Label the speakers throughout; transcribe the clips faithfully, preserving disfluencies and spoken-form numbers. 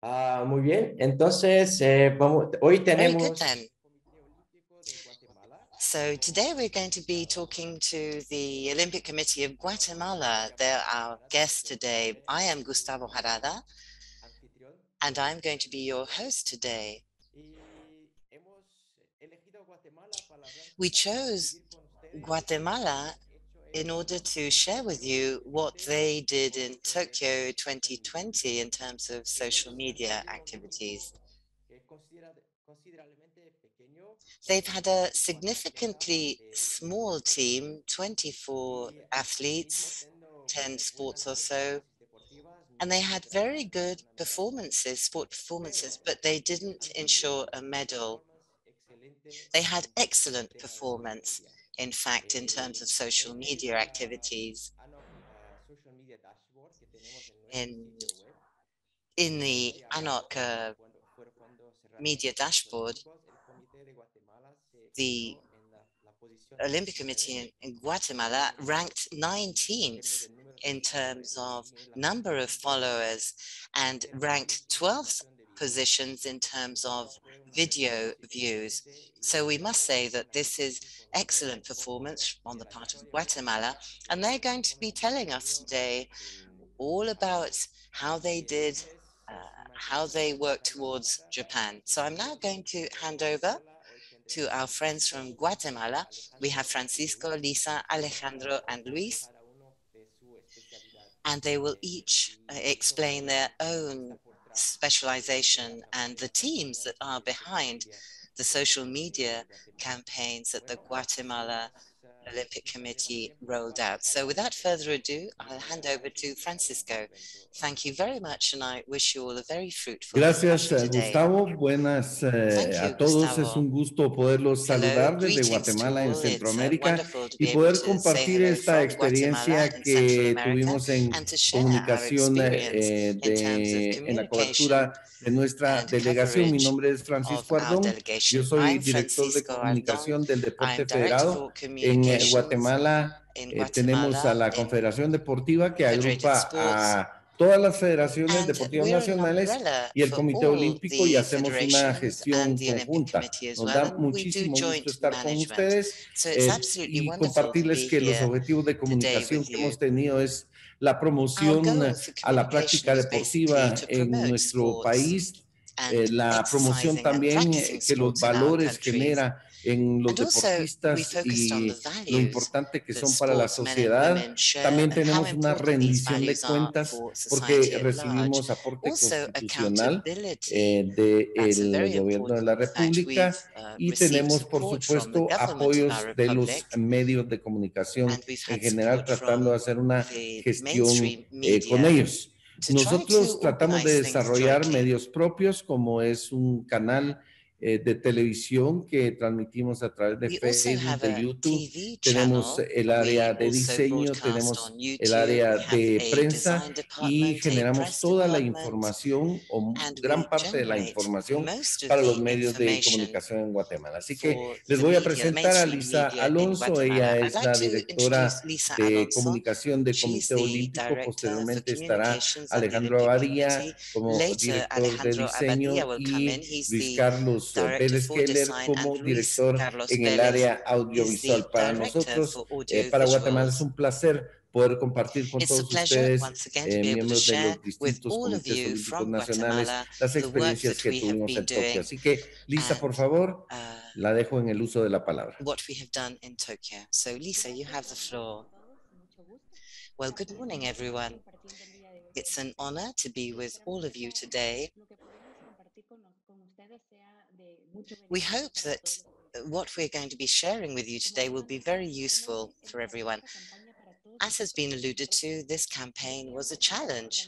Speaker 1: Ah, muy bien. Entonces, eh, vamos, hoy
Speaker 2: Very good
Speaker 1: tenemos
Speaker 2: then. So today we're going to be talking to the Olympic Committee of Guatemala. They're our guest today. I am Gustavo Harada, and I'm going to be your host today. We chose Guatemala in order to share with you what they did in Tokyo twenty twenty in terms of social media activities. They've had a significantly small team, twenty-four athletes, ten sports or so, and they had very good performances, sport performances, but they didn't ensure a medal. They had excellent performance, in fact, in terms of social media activities. In, in the A N O C uh, media dashboard, the Olympic Committee in, in Guatemala ranked nineteenth in terms of number of followers and ranked twelfth positions in terms of video views. So we must say that this is excellent performance on the part of Guatemala, and they're going to be telling us today all about how they did, uh, how they worked towards Japan. So I'm now going to hand over to our friends from Guatemala. We have Francisco, Lisa, Alejandro, and Luis, and they will each uh, explain their own specialization and the teams that are behind the social media campaigns that the Guatemala Olympic Committee rolled out. So without further ado, I'll hand over to Francisco. Thank you very much, and I wish you all a very fruitful
Speaker 3: Gracias,
Speaker 2: discussion
Speaker 3: eh,
Speaker 2: today.
Speaker 3: Gustavo. Buenas eh,
Speaker 2: Thank you,
Speaker 3: a todos. Es
Speaker 2: Gustavo.
Speaker 3: un gusto poderlos
Speaker 2: Hello,
Speaker 3: saludar desde
Speaker 2: greetings to
Speaker 3: Guatemala en
Speaker 2: all. It's uh,
Speaker 3: Centroamérica
Speaker 2: wonderful to
Speaker 3: y
Speaker 2: be able
Speaker 3: poder
Speaker 2: to say
Speaker 3: compartir
Speaker 2: hello
Speaker 3: esta
Speaker 2: from Guatemala
Speaker 3: experiencia
Speaker 2: in Central
Speaker 3: que
Speaker 2: America
Speaker 3: tuvimos en
Speaker 2: and to share our
Speaker 3: comunicación
Speaker 2: experience
Speaker 3: eh,
Speaker 2: in terms of
Speaker 3: de, en la
Speaker 2: communication
Speaker 3: cobertura de nuestra
Speaker 2: and
Speaker 3: delegación. Mi
Speaker 2: coverage
Speaker 3: nombre es
Speaker 2: of
Speaker 3: Francisco
Speaker 2: our
Speaker 3: Ardón. Yo
Speaker 2: delegation.
Speaker 3: soy
Speaker 2: I'm
Speaker 3: director de
Speaker 2: Francisco Ardon.
Speaker 3: comunicación del
Speaker 2: I'm
Speaker 3: Deporte
Speaker 2: Director
Speaker 3: Federado.
Speaker 2: for
Speaker 3: En eh,
Speaker 2: Communications
Speaker 3: Guatemala
Speaker 2: in
Speaker 3: eh, tenemos a
Speaker 2: Guatemala
Speaker 3: la
Speaker 2: in
Speaker 3: Confederación Deportiva que
Speaker 2: Federated
Speaker 3: agrupa
Speaker 2: Sports,
Speaker 3: a todas las federaciones
Speaker 2: and
Speaker 3: deportivas
Speaker 2: we're an
Speaker 3: nacionales
Speaker 2: umbrella
Speaker 3: y el
Speaker 2: for
Speaker 3: Comité
Speaker 2: all
Speaker 3: Olímpico y
Speaker 2: the
Speaker 3: hacemos una
Speaker 2: federations and
Speaker 3: gestión
Speaker 2: the Olympic
Speaker 3: conjunta.
Speaker 2: Committee as
Speaker 3: Nos
Speaker 2: well,
Speaker 3: da
Speaker 2: and we do
Speaker 3: muchísimo gusto
Speaker 2: joint
Speaker 3: estar con
Speaker 2: management.
Speaker 3: ustedes
Speaker 2: So it's
Speaker 3: eh,
Speaker 2: absolutely
Speaker 3: y
Speaker 2: wonderful to
Speaker 3: compartirles
Speaker 2: be
Speaker 3: que los
Speaker 2: here
Speaker 3: objetivos de
Speaker 2: today
Speaker 3: comunicación
Speaker 2: with
Speaker 3: que
Speaker 2: you.
Speaker 3: hemos tenido es la
Speaker 2: Our
Speaker 3: promoción
Speaker 2: goal
Speaker 3: eh,
Speaker 2: for
Speaker 3: a la
Speaker 2: communication
Speaker 3: práctica
Speaker 2: was basically
Speaker 3: deportiva
Speaker 2: to
Speaker 3: en
Speaker 2: promote
Speaker 3: nuestro
Speaker 2: sports
Speaker 3: país, eh,
Speaker 2: and
Speaker 3: la promoción
Speaker 2: exercising and
Speaker 3: también
Speaker 2: practicing
Speaker 3: eh, que los
Speaker 2: sports in our
Speaker 3: valores
Speaker 2: countries.
Speaker 3: genera en los
Speaker 2: And also, we
Speaker 3: deportistas
Speaker 2: focused on the
Speaker 3: y lo
Speaker 2: values
Speaker 3: importante que
Speaker 2: that
Speaker 3: son para la
Speaker 2: sportsmen and
Speaker 3: sociedad.
Speaker 2: women share
Speaker 3: También
Speaker 2: and how
Speaker 3: tenemos una
Speaker 2: important these
Speaker 3: rendición de
Speaker 2: values are
Speaker 3: cuentas
Speaker 2: for
Speaker 3: porque
Speaker 2: society at large.
Speaker 3: recibimos aporte
Speaker 2: Also,
Speaker 3: constitucional
Speaker 2: accountability.
Speaker 3: eh,
Speaker 2: That's a
Speaker 3: del
Speaker 2: very
Speaker 3: gobierno de
Speaker 2: important
Speaker 3: la
Speaker 2: fact. We've
Speaker 3: República
Speaker 2: uh,
Speaker 3: y
Speaker 2: received
Speaker 3: tenemos, por
Speaker 2: support from the
Speaker 3: supuesto,
Speaker 2: government of our
Speaker 3: apoyos de los
Speaker 2: republic,
Speaker 3: medios de comunicación
Speaker 2: and we've
Speaker 3: en
Speaker 2: had
Speaker 3: general,
Speaker 2: support
Speaker 3: tratando de
Speaker 2: from
Speaker 3: hacer una
Speaker 2: the
Speaker 3: gestión
Speaker 2: mainstream
Speaker 3: eh, con
Speaker 2: media
Speaker 3: ellos.
Speaker 2: to try to
Speaker 3: Nosotros tratamos de
Speaker 2: organize things
Speaker 3: desarrollar
Speaker 2: jointly.
Speaker 3: medios propios, como es un canal eh, de televisión que transmitimos a través de
Speaker 2: We also
Speaker 3: Facebook,
Speaker 2: have
Speaker 3: de
Speaker 2: a
Speaker 3: YouTube.
Speaker 2: T V
Speaker 3: Tenemos
Speaker 2: channel.
Speaker 3: el
Speaker 2: We
Speaker 3: área de
Speaker 2: also
Speaker 3: diseño,
Speaker 2: broadcast on
Speaker 3: tenemos el
Speaker 2: YouTube. We
Speaker 3: área
Speaker 2: have
Speaker 3: de
Speaker 2: a
Speaker 3: prensa
Speaker 2: design
Speaker 3: y
Speaker 2: department, a
Speaker 3: generamos
Speaker 2: press
Speaker 3: toda la
Speaker 2: department,
Speaker 3: información o
Speaker 2: and
Speaker 3: gran
Speaker 2: we
Speaker 3: parte de la
Speaker 2: generate
Speaker 3: información
Speaker 2: most of
Speaker 3: para los
Speaker 2: the
Speaker 3: medios de
Speaker 2: information
Speaker 3: comunicación en Guatemala. Así que
Speaker 2: for
Speaker 3: les
Speaker 2: the
Speaker 3: voy a
Speaker 2: media, the
Speaker 3: presentar a
Speaker 2: mainstream
Speaker 3: Lisa
Speaker 2: media in
Speaker 3: Alonso.
Speaker 2: Guatemala.
Speaker 3: Ella
Speaker 2: I'd
Speaker 3: es
Speaker 2: like
Speaker 3: la
Speaker 2: to introduce
Speaker 3: directora
Speaker 2: Lisa
Speaker 3: de
Speaker 2: Alonso.
Speaker 3: comunicación del
Speaker 2: She's
Speaker 3: Comité
Speaker 2: the
Speaker 3: Olímpico.
Speaker 2: director for
Speaker 3: Posteriormente estará
Speaker 2: communications at the
Speaker 3: Alejandro
Speaker 2: Olympic
Speaker 3: Avaría
Speaker 2: Committee.
Speaker 3: como
Speaker 2: Later,
Speaker 3: director de
Speaker 2: Alejandro Abadia
Speaker 3: diseño
Speaker 2: will come in.
Speaker 3: y
Speaker 2: He's
Speaker 3: Luis
Speaker 2: the
Speaker 3: Carlos
Speaker 2: director
Speaker 3: Vélez
Speaker 2: for
Speaker 3: Keller
Speaker 2: design, and
Speaker 3: como
Speaker 2: Luis
Speaker 3: director
Speaker 2: Carlos
Speaker 3: en el
Speaker 2: Vélez
Speaker 3: área
Speaker 2: is the
Speaker 3: audiovisual. Para
Speaker 2: director
Speaker 3: nosotros,
Speaker 2: for
Speaker 3: eh, para Guatemala es
Speaker 2: audiovisuals.
Speaker 3: un placer poder compartir con
Speaker 2: It's a
Speaker 3: todos
Speaker 2: pleasure
Speaker 3: ustedes,
Speaker 2: once again to
Speaker 3: eh,
Speaker 2: be able to
Speaker 3: miembros de
Speaker 2: share
Speaker 3: los
Speaker 2: with
Speaker 3: distintos
Speaker 2: all of
Speaker 3: comités
Speaker 2: you
Speaker 3: olímpicos
Speaker 2: from
Speaker 3: nacionales,
Speaker 2: Guatemala
Speaker 3: las
Speaker 2: the work
Speaker 3: experiencias
Speaker 2: that
Speaker 3: que
Speaker 2: we have
Speaker 3: tuvimos
Speaker 2: been
Speaker 3: en Tokio.
Speaker 2: doing
Speaker 3: Así que, Lisa, por
Speaker 2: and
Speaker 3: favor,
Speaker 2: uh,
Speaker 3: la dejo en el uso de la palabra.
Speaker 2: what we have done in Tokyo. So, Lisa, you have the floor. Well, good morning, everyone. It's an honor to be with all of you today. We hope that what we're going to be sharing with you today will be very useful for everyone. As has been alluded to, this campaign was a challenge.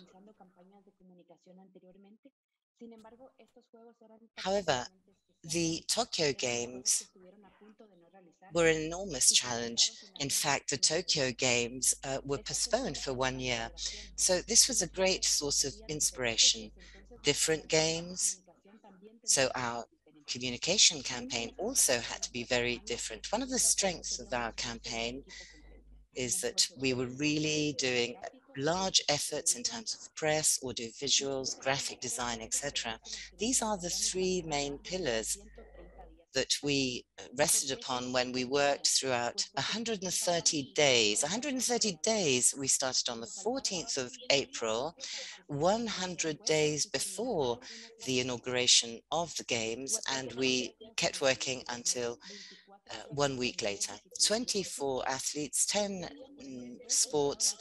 Speaker 2: However, the Tokyo Games were an enormous challenge. In fact, the Tokyo Games uh, were postponed for one year. So this was a great source of inspiration. Different games. So our communication campaign also had to be very different. One of the strengths of our campaign is that we were really doing large efforts in terms of press, audio visuals, graphic design, et cetera. These are the three main pillars that we rested upon when we worked throughout one hundred thirty days. one hundred thirty days, we started on the fourteenth of April, one hundred days before the inauguration of the Games, and we kept working until uh, one week later. twenty-four athletes, ten mm, sports,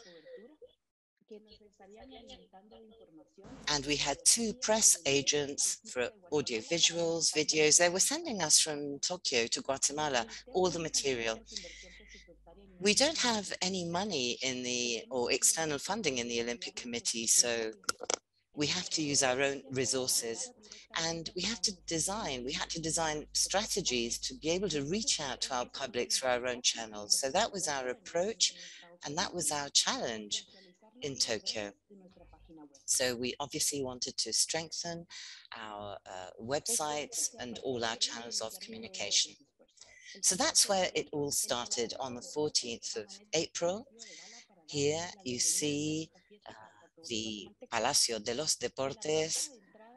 Speaker 2: and we had two press agents for audio visuals, videos. They were sending us from Tokyo to Guatemala all the material. We don't have any money in the, or external funding in the Olympic Committee, so we have to use our own resources. And we have to design, we had to design strategies to be able to reach out to our public through our own channels. So that was our approach, and that was our challenge in Tokyo. So we obviously wanted to strengthen our uh, websites and all our channels of communication. So that's where it all started on the fourteenth of April. Here you see uh, the Palacio de los Deportes.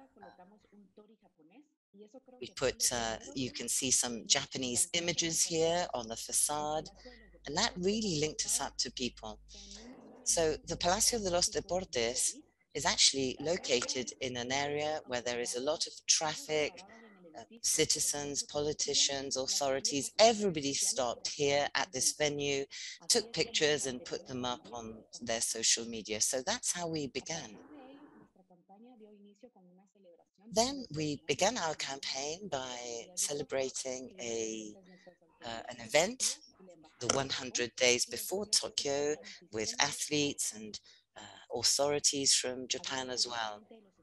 Speaker 2: We put, uh, you can see some Japanese images here on the facade, and that really linked us up to people. So the Palacio de los Deportes is actually located in an area where there is a lot of traffic, uh, citizens, politicians, authorities, everybody stopped here at this venue, took pictures and put them up on their social media. So that's how we began. Then we began our campaign by celebrating a, uh, an event, the one hundred days before Tokyo, with athletes and uh, authorities from Japan as well.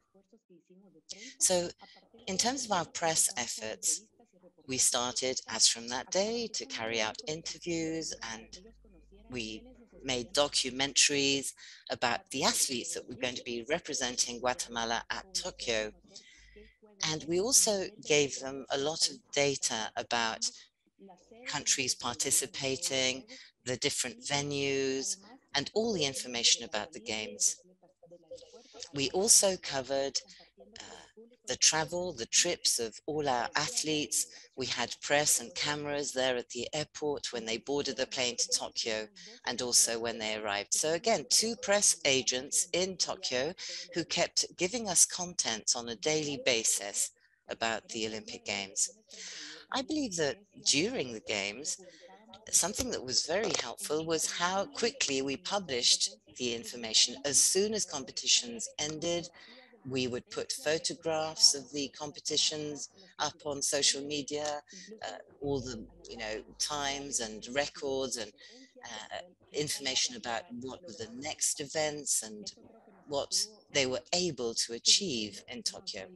Speaker 2: So in terms of our press efforts, we started as from that day to carry out interviews, and we made documentaries about the athletes that were going to be representing Guatemala at Tokyo. And we also gave them a lot of data about countries participating, the different venues, and all the information about the games. We also covered uh, the travel, the trips of all our athletes. We had press and cameras there at the airport when they boarded the plane to Tokyo and also when they arrived. So again, two press agents in Tokyo who kept giving us content on a daily basis about the Olympic Games. I believe that during the Games, something that was very helpful was how quickly we published the information. As soon as competitions ended, we would put photographs of the competitions up on social media, uh, all the you know times and records and uh, information about what were the next events and what they were able to achieve in Tokyo.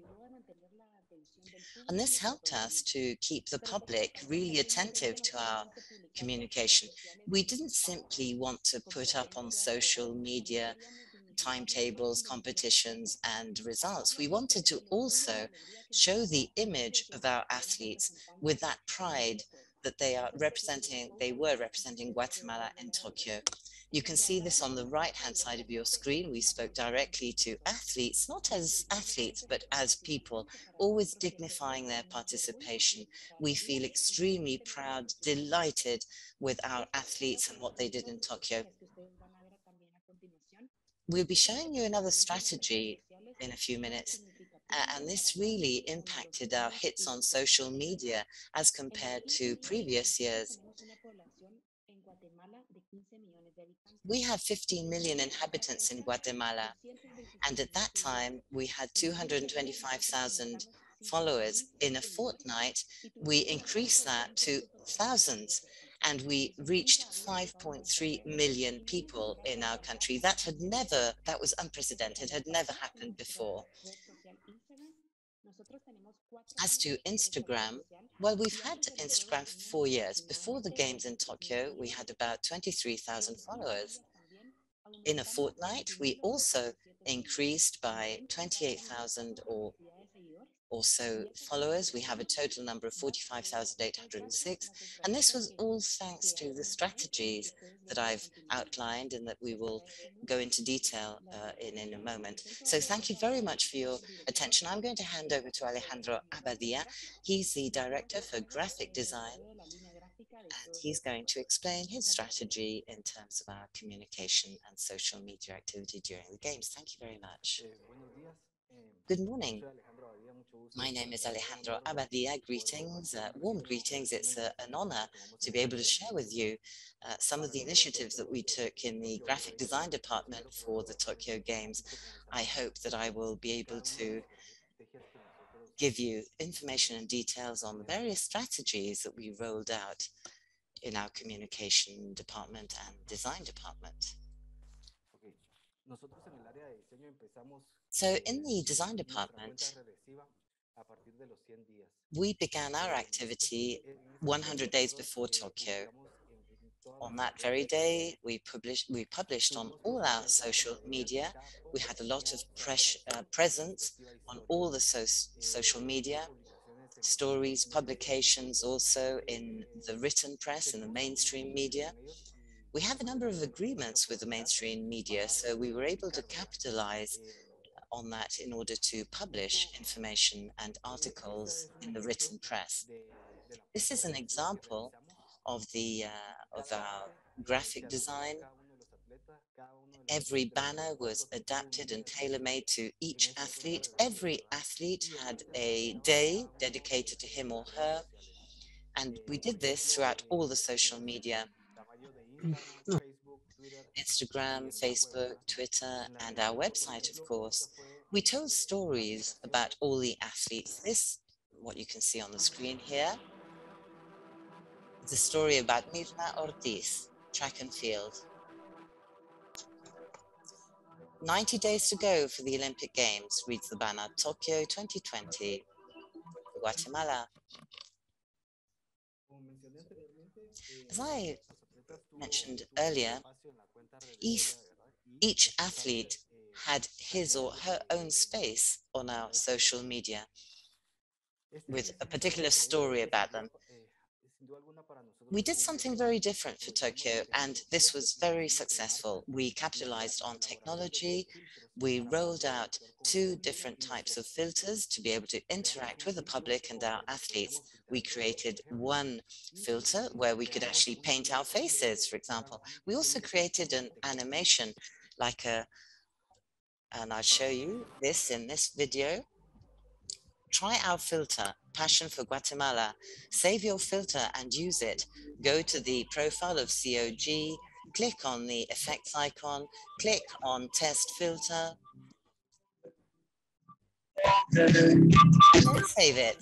Speaker 2: And this helped us to keep the public really attentive to our communication. We didn't simply want to put up on social media timetables, competitions, and results. We wanted to also show the image of our athletes with that pride that they are representing, they were representing Guatemala in Tokyo. You can see this on the right-hand side of your screen. We spoke directly to athletes, not as athletes, but as people, always dignifying their participation. We feel extremely proud, delighted with our athletes and what they did in Tokyo. We'll be showing you another strategy in a few minutes, uh, and this really impacted our hits on social media as compared to previous years. We have fifteen million inhabitants in Guatemala, and at that time we had two hundred twenty-five thousand followers. In a fortnight, we increased that to thousands, and we reached five point three million people in our country. That had never, that was unprecedented, had never happened before. As to Instagram, well, we've had Instagram for four years. Before the Games in Tokyo, we had about twenty-three thousand followers. In a fortnight, we also increased by twenty-eight thousand or also followers. We have a total number of forty-five thousand eight hundred six, and this was all thanks to the strategies that I've outlined and that we will go into detail uh, in in a moment. So thank you very much for your attention. I'm going to hand over to Alejandro Abadia. He's the director for graphic design, and he's going to explain his strategy in terms of our communication and social media activity during the games. Thank you very much. Good morning. My name is Alejandro Abadia. Greetings, uh, warm greetings. It's uh, an honor to be able to share with you uh, some of the initiatives that we took in the graphic design department for the Tokyo Games. I hope that I will be able to give you information and details on the various strategies that we rolled out in our communication department and design department. So in the design department, we began our activity one hundred days before Tokyo. On that very day, we published, we published on all our social media. We had a lot of pres uh, presence on all the so social media, stories, publications, also in the written press, in the mainstream media. We have a number of agreements with the mainstream media, so we were able to capitalize on that in order to publish information and articles in the written press. This is an example of the uh, of our graphic design. Every banner was adapted and tailor-made to each athlete. Every athlete had a day dedicated to him or her, and we did this throughout all the social media. Instagram, Facebook, Twitter, and our website, of course. We told stories about all the athletes. This, what you can see on the screen here, is a story about Mirna Ortiz, track and field. ninety days to go for the Olympic Games, reads the banner, Tokyo twenty twenty, Guatemala. As I mentioned earlier, each, each athlete had his or her own space on our social media with a particular story about them. We did something very different for Tokyo, and this was very successful. We capitalized on technology. We rolled out two different types of filters to be able to interact with the public and our athletes. We created one filter where we could actually paint our faces, for example. We also created an animation like a, and I'll show you this in this video. Try our filter, Passion for Guatemala. Save your filter and use it. Go to the profile of C O G, click on the effects icon, click on test filter, and then save it.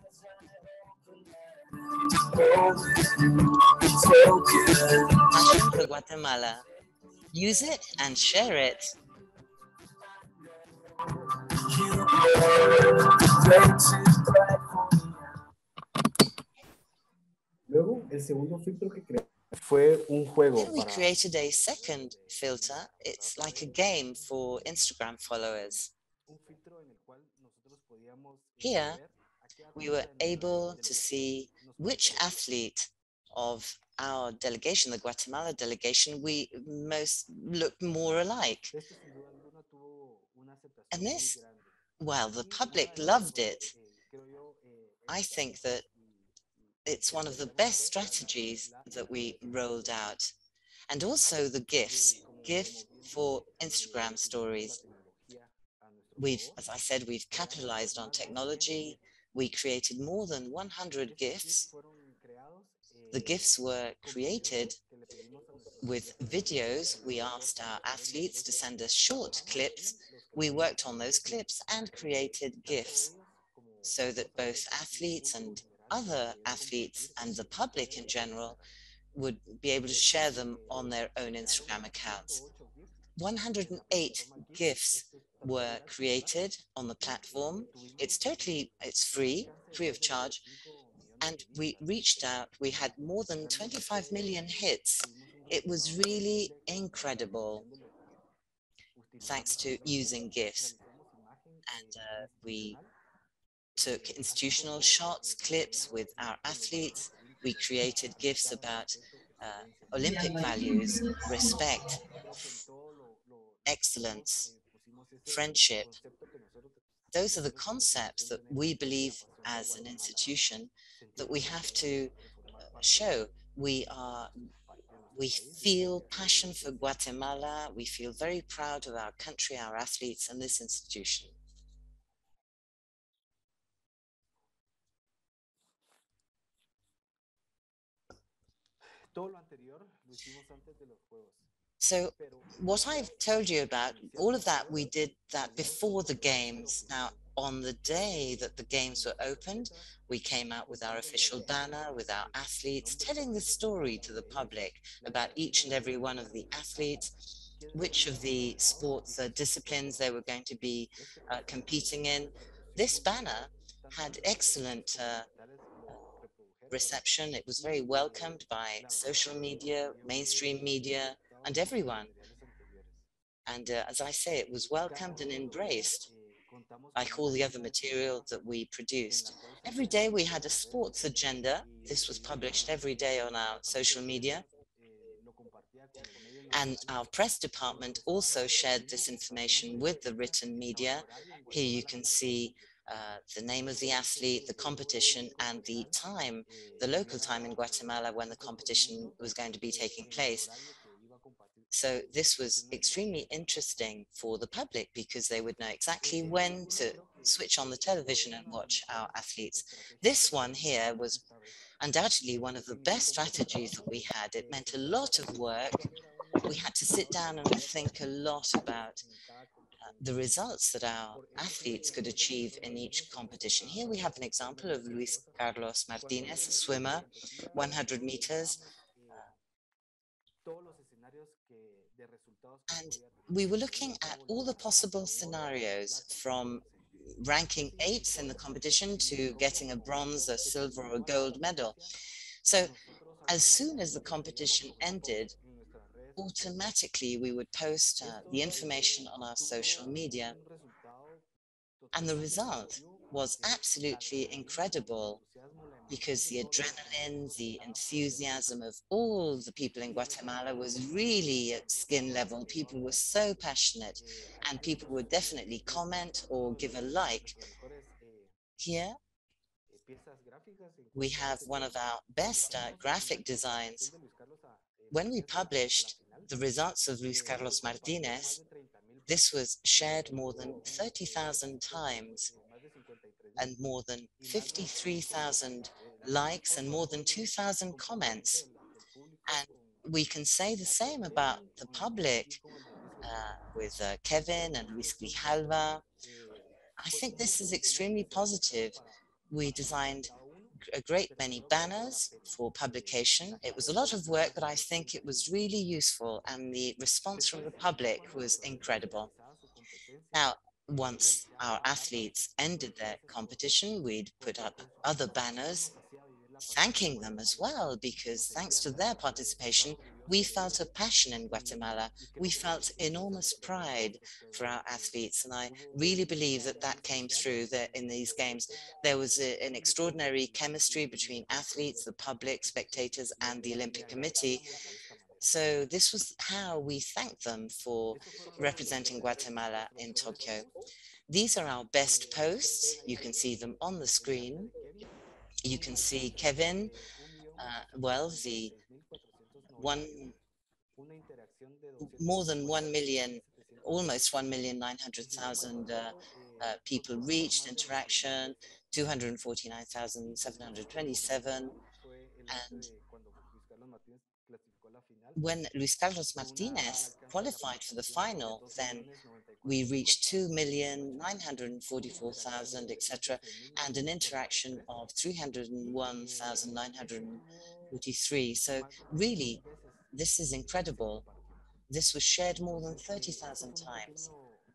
Speaker 2: Passion for Guatemala. Use it and share it.
Speaker 3: Luego, el segundo filtro que creé fue un juego.
Speaker 2: Then we created a second filter. It's like a game for Instagram followers. Here, we were able to see which athlete of our delegation, the Guatemala delegation, we most looked more alike. And this, well, the public loved it. I think that it's one of the best strategies that we rolled out. And also the GIFs, GIF for Instagram stories. We've, as I said, we've capitalized on technology. We created more than one hundred GIFs. The GIFs were created with videos. We asked our athletes to send us short clips. We worked on those clips and created GIFs so that both athletes and other athletes and the public in general would be able to share them on their own Instagram accounts. one hundred eight GIFs were created on the platform. It's totally, it's free, free of charge. And we reached out, we had more than twenty-five million hits. It was really incredible, thanks to using GIFs. And uh, we took institutional shots, clips with our athletes. We created GIFs about uh, Olympic values, respect, excellence, friendship. Those are the concepts that we believe as an institution that we have to show. We are, we feel passion for Guatemala. We feel very proud of our country, our athletes, and this institution. So what I've told you about, all of that, we did that before the games. Now, on the day that the games were opened, we came out with our official banner, with our athletes, telling the story to the public about each and every one of the athletes, which of the sports uh, disciplines they were going to be uh, competing in. This banner had excellent uh, reception. It was very welcomed by social media, mainstream media, and everyone. And uh, as I say, it was welcomed and embraced, like all the other material that we produced. Every day we had a sports agenda. This was published every day on our social media. And our press department also shared this information with the written media. Here you can see uh, the name of the athlete, the competition, and the time, the local time in Guatemala when the competition was going to be taking place. So this was extremely interesting for the public because they would know exactly when to switch on the television and watch our athletes. This one here was undoubtedly one of the best strategies that we had. It meant a lot of work. We had to sit down and think a lot about uh, the results that our athletes could achieve in each competition. Here we have an example of Luis Carlos Martinez, a swimmer, one hundred meters. And we were looking at all the possible scenarios from ranking eighth in the competition to getting a bronze, a silver, or a gold medal. So as soon as the competition ended, automatically we would post uh, the information on our social media. And the result was absolutely incredible because the adrenaline, the enthusiasm of all the people in Guatemala was really at skin level. People were so passionate, and people would definitely comment or give a like. Here we have one of our best uh, graphic designs. When we published the results of Luis Carlos Martinez, this was shared more than thirty thousand times and more than fifty-three thousand likes and more than two thousand comments. And we can say the same about the public uh, with uh, Kevin and Luis Grijalva. I think this is extremely positive. We designed a great many banners for publication. It was a lot of work, but I think it was really useful, and the response from the public was incredible. Now, once our athletes ended their competition, we'd put up other banners thanking them as well, because thanks to their participation, we felt a passion in Guatemala. We felt enormous pride for our athletes. And I really believe that that came through that in these games. There was a, an extraordinary chemistry between athletes, the public, spectators, and the Olympic Committee. So this was how we thanked them for representing Guatemala in Tokyo. These are our best posts. You can see them on the screen. You can see Kevin, uh, well, the one, more than one million, almost one million nine hundred thousand uh, uh, people reached interaction, two hundred forty-nine thousand seven hundred twenty-seven. And when Luis Carlos Martinez qualified for the final, then we reached two million nine hundred forty-four thousand, et cetera, and an interaction of three hundred one thousand nine hundred forty-three. So really, this is incredible. This was shared more than thirty thousand times.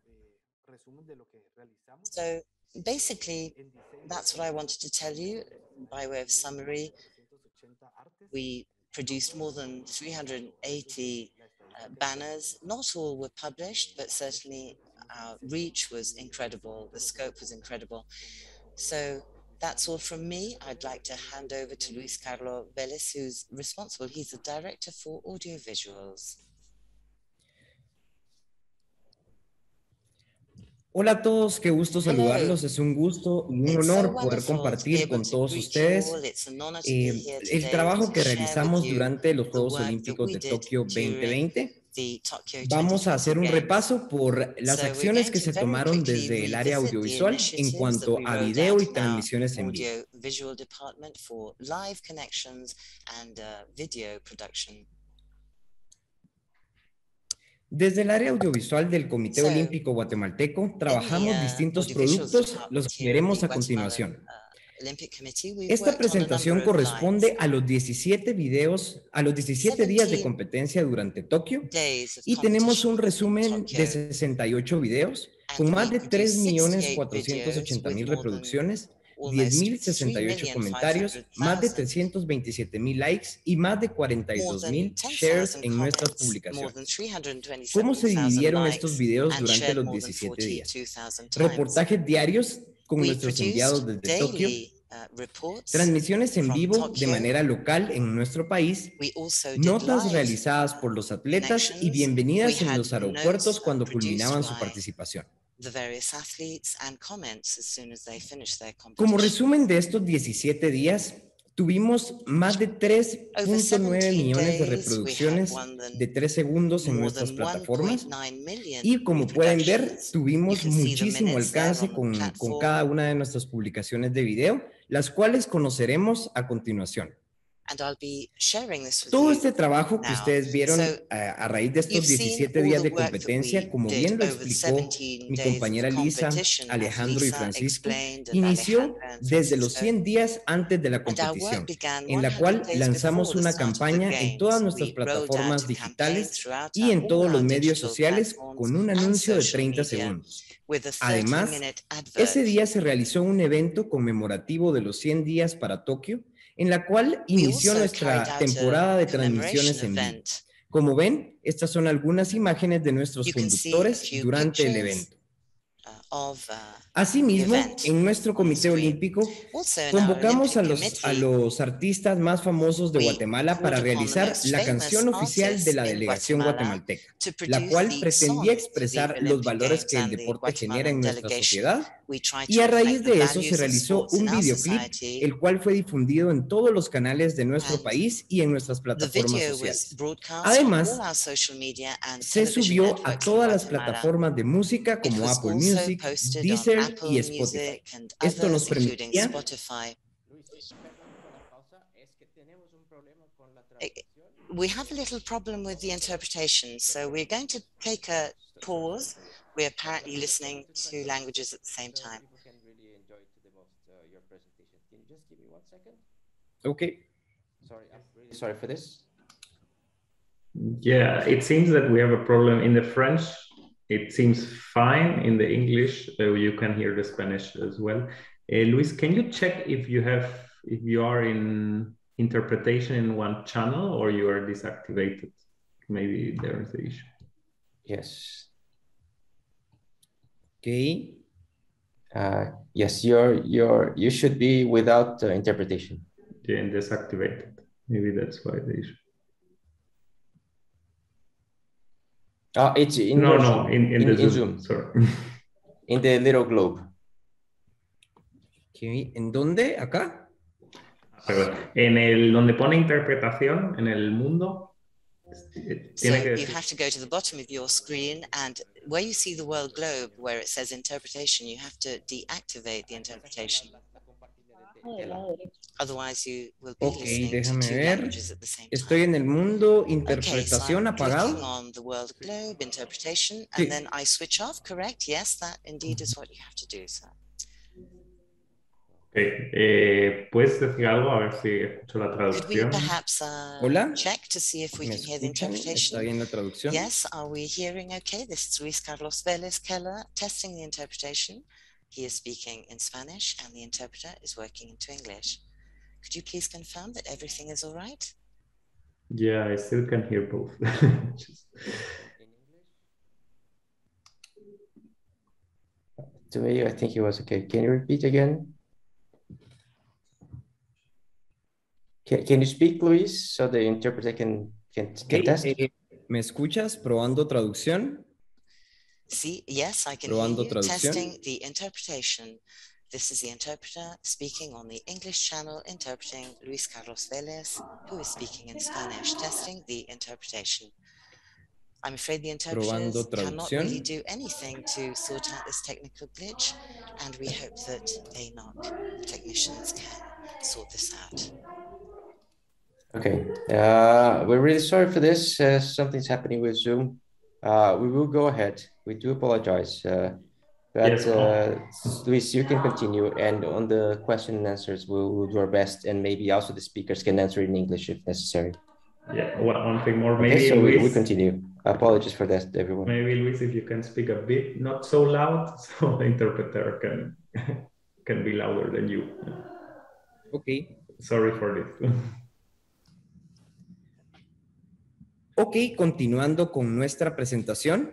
Speaker 2: So basically, that's what I wanted to tell you by way of summary. We produced more than three hundred eighty uh, banners. Not all were published, but certainly our reach was incredible. The scope was incredible. So that's all from me. I'd like to hand over to Luis Carlos Vélez, who's responsible. He's the director for audiovisuals.
Speaker 1: Hola a todos, qué gusto
Speaker 2: Hello.
Speaker 1: saludarlos. Es un gusto y un
Speaker 2: It's so
Speaker 1: honor poder
Speaker 2: wonderful to be
Speaker 1: compartir
Speaker 2: able
Speaker 1: con
Speaker 2: to
Speaker 1: todos
Speaker 2: greet you all.
Speaker 1: ustedes
Speaker 2: It's an honor to be
Speaker 1: eh,
Speaker 2: here
Speaker 1: el
Speaker 2: today
Speaker 1: trabajo
Speaker 2: to
Speaker 1: que
Speaker 2: share with
Speaker 1: realizamos
Speaker 2: you
Speaker 1: durante los
Speaker 2: the
Speaker 1: Juegos
Speaker 2: work that
Speaker 1: Olímpicos
Speaker 2: we
Speaker 1: de
Speaker 2: did
Speaker 1: Tokio
Speaker 2: during
Speaker 1: veinte veinte.
Speaker 2: the Tokyo
Speaker 1: Vamos a hacer un
Speaker 2: twenty twenty Games.
Speaker 1: repaso por las
Speaker 2: So we're
Speaker 1: acciones
Speaker 2: going
Speaker 1: que
Speaker 2: to
Speaker 1: se
Speaker 2: very
Speaker 1: tomaron
Speaker 2: quickly
Speaker 1: desde el área
Speaker 2: revisit the
Speaker 1: audiovisual en
Speaker 2: initiatives that
Speaker 1: cuanto
Speaker 2: we
Speaker 1: a
Speaker 2: rolled
Speaker 1: video
Speaker 2: out
Speaker 1: y
Speaker 2: in our
Speaker 1: transmisiones en vivo.
Speaker 2: audio visual department for live connections and uh, video production.
Speaker 1: Desde el área audiovisual del Comité
Speaker 2: So,
Speaker 1: Olímpico Guatemalteco, trabajamos
Speaker 2: in the, uh,
Speaker 1: distintos
Speaker 2: audiovisuals
Speaker 1: productos,
Speaker 2: department
Speaker 1: los que
Speaker 2: here at
Speaker 1: veremos
Speaker 2: the
Speaker 1: a
Speaker 2: Guatemalan
Speaker 1: continuación.
Speaker 2: uh, Olympic Committee, we've
Speaker 1: Esta
Speaker 2: worked on a number
Speaker 1: presentación
Speaker 2: of lines.
Speaker 1: corresponde a los diecisiete videos, a los diecisiete días de competencia durante Tokio
Speaker 2: Days of
Speaker 1: y tenemos un
Speaker 2: competition in
Speaker 1: resumen
Speaker 2: Tokyo,
Speaker 1: de sesenta y ocho videos con
Speaker 2: and
Speaker 1: más
Speaker 2: we
Speaker 1: de tres
Speaker 2: produced
Speaker 1: millones
Speaker 2: sixty-eight
Speaker 1: cuatrocientos
Speaker 2: videos
Speaker 1: ochenta
Speaker 2: with
Speaker 1: mil
Speaker 2: more than
Speaker 1: reproducciones, diez
Speaker 2: almost
Speaker 1: mil
Speaker 2: three
Speaker 1: sesenta y ocho
Speaker 2: million five
Speaker 1: comentarios,
Speaker 2: hundred
Speaker 1: más de
Speaker 2: thousand,
Speaker 1: trescientos veintisiete mil likes y más de cuarenta y
Speaker 2: more
Speaker 1: dos
Speaker 2: than
Speaker 1: mil
Speaker 2: ten
Speaker 1: shares
Speaker 2: thousand
Speaker 1: en nuestras
Speaker 2: comments, more than
Speaker 1: publicaciones.
Speaker 2: three hundred
Speaker 1: ¿Cómo
Speaker 2: twenty-seven
Speaker 1: se
Speaker 2: thousand
Speaker 1: dividieron estos
Speaker 2: likes,
Speaker 1: videos
Speaker 2: and
Speaker 1: durante
Speaker 2: shared
Speaker 1: los
Speaker 2: more than
Speaker 1: diecisiete días?
Speaker 2: forty-two thousand times.
Speaker 1: Reportajes diarios con
Speaker 2: We
Speaker 1: nuestros enviados
Speaker 2: produced
Speaker 1: desde Tokio,
Speaker 2: daily uh, reports
Speaker 1: transmisiones en
Speaker 2: from
Speaker 1: vivo de
Speaker 2: Tokyo.
Speaker 1: manera local en nuestro país,
Speaker 2: We also did
Speaker 1: notas
Speaker 2: live
Speaker 1: realizadas por los atletas y
Speaker 2: connections. We
Speaker 1: bienvenidas en
Speaker 2: had
Speaker 1: los aeropuertos
Speaker 2: notes uh,
Speaker 1: cuando
Speaker 2: produced
Speaker 1: culminaban su
Speaker 2: by
Speaker 1: participación.
Speaker 2: the various athletes and comments as soon as they finished their
Speaker 1: Como
Speaker 2: competition.
Speaker 1: resumen de estos diecisiete días, tuvimos más de tres punto nueve millones de reproducciones de tres segundos en
Speaker 2: More
Speaker 1: nuestras
Speaker 2: than
Speaker 1: plataformas
Speaker 2: one point nine million
Speaker 1: y como pueden ver,
Speaker 2: reproductions.
Speaker 1: tuvimos
Speaker 2: You can see the
Speaker 1: muchísimo
Speaker 2: minutes there
Speaker 1: alcance
Speaker 2: on the
Speaker 1: con, con
Speaker 2: platform.
Speaker 1: cada una de nuestras publicaciones de video, las cuales conoceremos a continuación.
Speaker 2: And I'll be sharing this with
Speaker 1: Todo
Speaker 2: you
Speaker 1: este trabajo que
Speaker 2: now.
Speaker 1: ustedes vieron
Speaker 2: So,
Speaker 1: a, a raíz de
Speaker 2: you've
Speaker 1: estos
Speaker 2: seen
Speaker 1: diecisiete
Speaker 2: all
Speaker 1: días
Speaker 2: the
Speaker 1: de
Speaker 2: work that
Speaker 1: competencia,
Speaker 2: we
Speaker 1: como
Speaker 2: did
Speaker 1: bien lo
Speaker 2: over the
Speaker 1: explicó
Speaker 2: seventeen
Speaker 1: mi
Speaker 2: days of
Speaker 1: compañera Lisa,
Speaker 2: competition, as
Speaker 1: Alejandro y
Speaker 2: Lisa
Speaker 1: Francisco,
Speaker 2: explained, and
Speaker 1: inició
Speaker 2: Alejandra and
Speaker 1: desde los
Speaker 2: Francisco.
Speaker 1: cien días antes de la
Speaker 2: And our
Speaker 1: competición,
Speaker 2: work began
Speaker 1: en la
Speaker 2: one hundred
Speaker 1: cual
Speaker 2: days
Speaker 1: lanzamos
Speaker 2: before the
Speaker 1: una
Speaker 2: start of the
Speaker 1: campaña en todas
Speaker 2: games.
Speaker 1: nuestras
Speaker 2: We rolled out
Speaker 1: plataformas
Speaker 2: a campaign
Speaker 1: digitales
Speaker 2: throughout
Speaker 1: y
Speaker 2: our,
Speaker 1: en
Speaker 2: all
Speaker 1: todos los
Speaker 2: our
Speaker 1: medios
Speaker 2: digital
Speaker 1: sociales
Speaker 2: platforms
Speaker 1: con un
Speaker 2: and
Speaker 1: anuncio de
Speaker 2: social
Speaker 1: treinta
Speaker 2: media
Speaker 1: segundos.
Speaker 2: with a
Speaker 1: Además,
Speaker 2: thirty-minute advert.
Speaker 1: ese día se realizó un evento conmemorativo de los cien días para Tokio, en la cual
Speaker 2: We
Speaker 1: inició
Speaker 2: also carried
Speaker 1: nuestra
Speaker 2: out
Speaker 1: temporada
Speaker 2: a
Speaker 1: de
Speaker 2: commemoration
Speaker 1: transmisiones en vivo.
Speaker 2: event.
Speaker 1: Como ven, estas son algunas imágenes de nuestros
Speaker 2: You can see a
Speaker 1: conductores
Speaker 2: few
Speaker 1: durante el
Speaker 2: pictures
Speaker 1: evento.
Speaker 2: uh, of uh,
Speaker 1: Asimismo,
Speaker 2: event
Speaker 1: en nuestro
Speaker 2: on the
Speaker 1: comité
Speaker 2: screen.
Speaker 1: olímpico,
Speaker 2: Also in our
Speaker 1: convocamos a
Speaker 2: Olympic
Speaker 1: los, a
Speaker 2: committee,
Speaker 1: los artistas más famosos de
Speaker 2: we
Speaker 1: Guatemala para
Speaker 2: called upon the
Speaker 1: realizar
Speaker 2: most
Speaker 1: la
Speaker 2: famous
Speaker 1: canción oficial de
Speaker 2: artists
Speaker 1: la
Speaker 2: in
Speaker 1: delegación
Speaker 2: Guatemala
Speaker 1: guatemalteca,
Speaker 2: to
Speaker 1: la
Speaker 2: produce
Speaker 1: cual
Speaker 2: the
Speaker 1: pretendía
Speaker 2: songs for the
Speaker 1: expresar los
Speaker 2: Olympic
Speaker 1: valores
Speaker 2: Games
Speaker 1: que el
Speaker 2: and the
Speaker 1: deporte genera
Speaker 2: Guatemalan
Speaker 1: en nuestra
Speaker 2: delegation.
Speaker 1: sociedad.
Speaker 2: We tried
Speaker 1: Y
Speaker 2: to
Speaker 1: a
Speaker 2: reflect
Speaker 1: raíz
Speaker 2: the
Speaker 1: de eso se
Speaker 2: values of
Speaker 1: realizó
Speaker 2: sports in
Speaker 1: un
Speaker 2: our
Speaker 1: videoclip,
Speaker 2: society,
Speaker 1: el cual fue difundido en todos los canales de nuestro
Speaker 2: and
Speaker 1: país y en nuestras
Speaker 2: the
Speaker 1: plataformas
Speaker 2: video was
Speaker 1: sociales.
Speaker 2: broadcast
Speaker 1: Además,
Speaker 2: on all our social media and
Speaker 1: se
Speaker 2: television
Speaker 1: subió a
Speaker 2: networks in
Speaker 1: todas las
Speaker 2: Guatemala.
Speaker 1: plataformas de música
Speaker 2: It
Speaker 1: como
Speaker 2: was
Speaker 1: Apple
Speaker 2: also
Speaker 1: Music,
Speaker 2: posted on
Speaker 1: Deezer
Speaker 2: Apple
Speaker 1: y Spotify.
Speaker 2: Music and
Speaker 1: Esto nos
Speaker 2: others, including
Speaker 1: permitía
Speaker 2: Spotify. Eh, We have a little problem with the interpretation, so we're going to take a pause. We're apparently listening to languages at the same time.
Speaker 1: Okay.
Speaker 4: Sorry, I'm really sorry for this.
Speaker 5: Yeah, it seems that we have a problem in the French. It seems fine in the English. Uh, you can hear the Spanish as well. Uh, Luis, can you check if you have, if you are in interpretation in one channel or you are deactivated? Maybe there is the issue.
Speaker 4: Yes.
Speaker 1: Okay.
Speaker 4: Uh, yes, you're you're you should be without uh, interpretation.
Speaker 5: Yeah, and deactivated. Maybe that's why the issue.
Speaker 4: Oh, it's in
Speaker 5: no,
Speaker 4: your,
Speaker 5: no, in, in, in the
Speaker 4: in
Speaker 5: Zoom.
Speaker 4: Zoom.
Speaker 5: Sorry.
Speaker 4: In the little globe.
Speaker 1: Okay. ¿En dónde? ¿Acá?
Speaker 5: Perdón. En el donde pone interpretación, en el mundo.
Speaker 2: So you have to go to the bottom of your screen, and where you see the world globe, where it says interpretation, you have to deactivate the interpretation. Otherwise, you will be
Speaker 1: Ok,
Speaker 2: listening to
Speaker 1: déjame
Speaker 2: two
Speaker 1: ver.
Speaker 2: languages at the same time.
Speaker 1: Estoy en el mundo,
Speaker 2: Okay, so
Speaker 1: interpretación
Speaker 2: I'm clicking
Speaker 1: apagado.
Speaker 2: on the world globe, interpretation,
Speaker 1: Sí.
Speaker 2: and then I switch off, correct? Yes, that indeed is what you have to do, sir.
Speaker 5: Okay. Eh, ¿Puedes decir algo? A ver si escucho la
Speaker 2: Could we
Speaker 5: traducción.
Speaker 2: perhaps uh,
Speaker 1: Hola.
Speaker 2: check to see if we
Speaker 1: ¿Me
Speaker 2: can hear the
Speaker 1: escuchan?
Speaker 2: interpretation?
Speaker 1: ¿Está bien la traducción?
Speaker 2: Yes, are we hearing okay? This is Luis Carlos Vélez Keller testing the interpretation. He is speaking in Spanish and the interpreter is working into English. Could you please confirm that everything is all right?
Speaker 5: Yeah, I still can hear both. Just...
Speaker 4: To me, I think it was okay. Can you repeat again? Can, can you speak, Luis, so the interpreter can, can, can
Speaker 1: Okay,
Speaker 4: test?
Speaker 1: eh, ¿me escuchas? Probando traducción.
Speaker 2: See, yes, I can
Speaker 1: Probando
Speaker 2: hear you.
Speaker 1: traducción.
Speaker 2: Testing the interpretation. This is the interpreter speaking on the English channel, interpreting Luis Carlos Vélez, who is speaking in Spanish, testing the interpretation. I'm afraid the interpreters cannot really do anything to sort out this technical glitch, and we hope that A N O C technicians can sort this out.
Speaker 4: Okay, uh, we're really sorry for this. Uh, something's happening with Zoom. Uh, we will go ahead. We do apologize. Uh, but
Speaker 5: yes.
Speaker 4: uh, Luis, you can continue. And on the question and answers, we'll, we'll do our best. And maybe also the speakers can answer in English if necessary.
Speaker 5: Yeah, one, one thing more. Maybe
Speaker 4: okay, so
Speaker 5: Luis,
Speaker 4: we, we continue. Apologies for that, everyone.
Speaker 5: Maybe, Luis, if you can speak a bit, not so loud, so the interpreter can, can be louder than you.
Speaker 1: Okay.
Speaker 5: Sorry for this.
Speaker 1: Ok, continuando con nuestra presentación.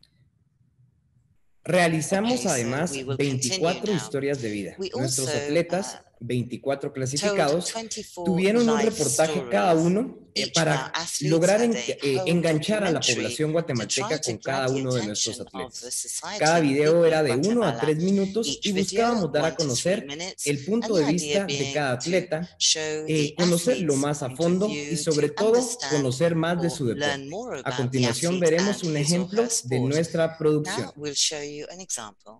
Speaker 1: Realizamos
Speaker 2: Okay, so
Speaker 1: además
Speaker 2: we will
Speaker 1: veinticuatro
Speaker 2: continue now.
Speaker 1: historias de vida.
Speaker 2: We
Speaker 1: Nuestros
Speaker 2: also,
Speaker 1: atletas,
Speaker 2: uh,
Speaker 1: veinticuatro
Speaker 2: told
Speaker 1: clasificados,
Speaker 2: twenty-four
Speaker 1: tuvieron un
Speaker 2: life
Speaker 1: reportaje cada
Speaker 2: stories.
Speaker 1: uno eh,
Speaker 2: Each of our
Speaker 1: para
Speaker 2: athletes
Speaker 1: lograr
Speaker 2: had
Speaker 1: en-
Speaker 2: a
Speaker 1: eh,
Speaker 2: whole
Speaker 1: enganchar a la
Speaker 2: documentary
Speaker 1: población
Speaker 2: to
Speaker 1: guatemalteca
Speaker 2: try to
Speaker 1: con cada
Speaker 2: grab the
Speaker 1: uno de nuestros
Speaker 2: attention of the
Speaker 1: atletas.
Speaker 2: society
Speaker 1: Cada
Speaker 2: and the
Speaker 1: video
Speaker 2: people
Speaker 1: era
Speaker 2: of
Speaker 1: de uno a
Speaker 2: Guatemala.
Speaker 1: tres minutos
Speaker 2: Each
Speaker 1: y
Speaker 2: video,
Speaker 1: buscábamos dar a
Speaker 2: one to three
Speaker 1: conocer
Speaker 2: minutes,
Speaker 1: el punto
Speaker 2: and
Speaker 1: de
Speaker 2: the idea
Speaker 1: vista de
Speaker 2: being
Speaker 1: cada
Speaker 2: to
Speaker 1: atleta,
Speaker 2: show
Speaker 1: eh,
Speaker 2: the
Speaker 1: conocerlo
Speaker 2: athlete's
Speaker 1: más a
Speaker 2: point of
Speaker 1: fondo
Speaker 2: view,
Speaker 1: y sobre
Speaker 2: to
Speaker 1: todo
Speaker 2: understand
Speaker 1: conocer más de
Speaker 2: or
Speaker 1: su
Speaker 2: learn
Speaker 1: deporte.
Speaker 2: more
Speaker 1: A
Speaker 2: about the
Speaker 1: continuación
Speaker 2: athlete
Speaker 1: veremos
Speaker 2: and
Speaker 1: un
Speaker 2: his or
Speaker 1: ejemplo
Speaker 2: her
Speaker 1: de
Speaker 2: sport.
Speaker 1: nuestra producción.
Speaker 2: Now we'll show you an example.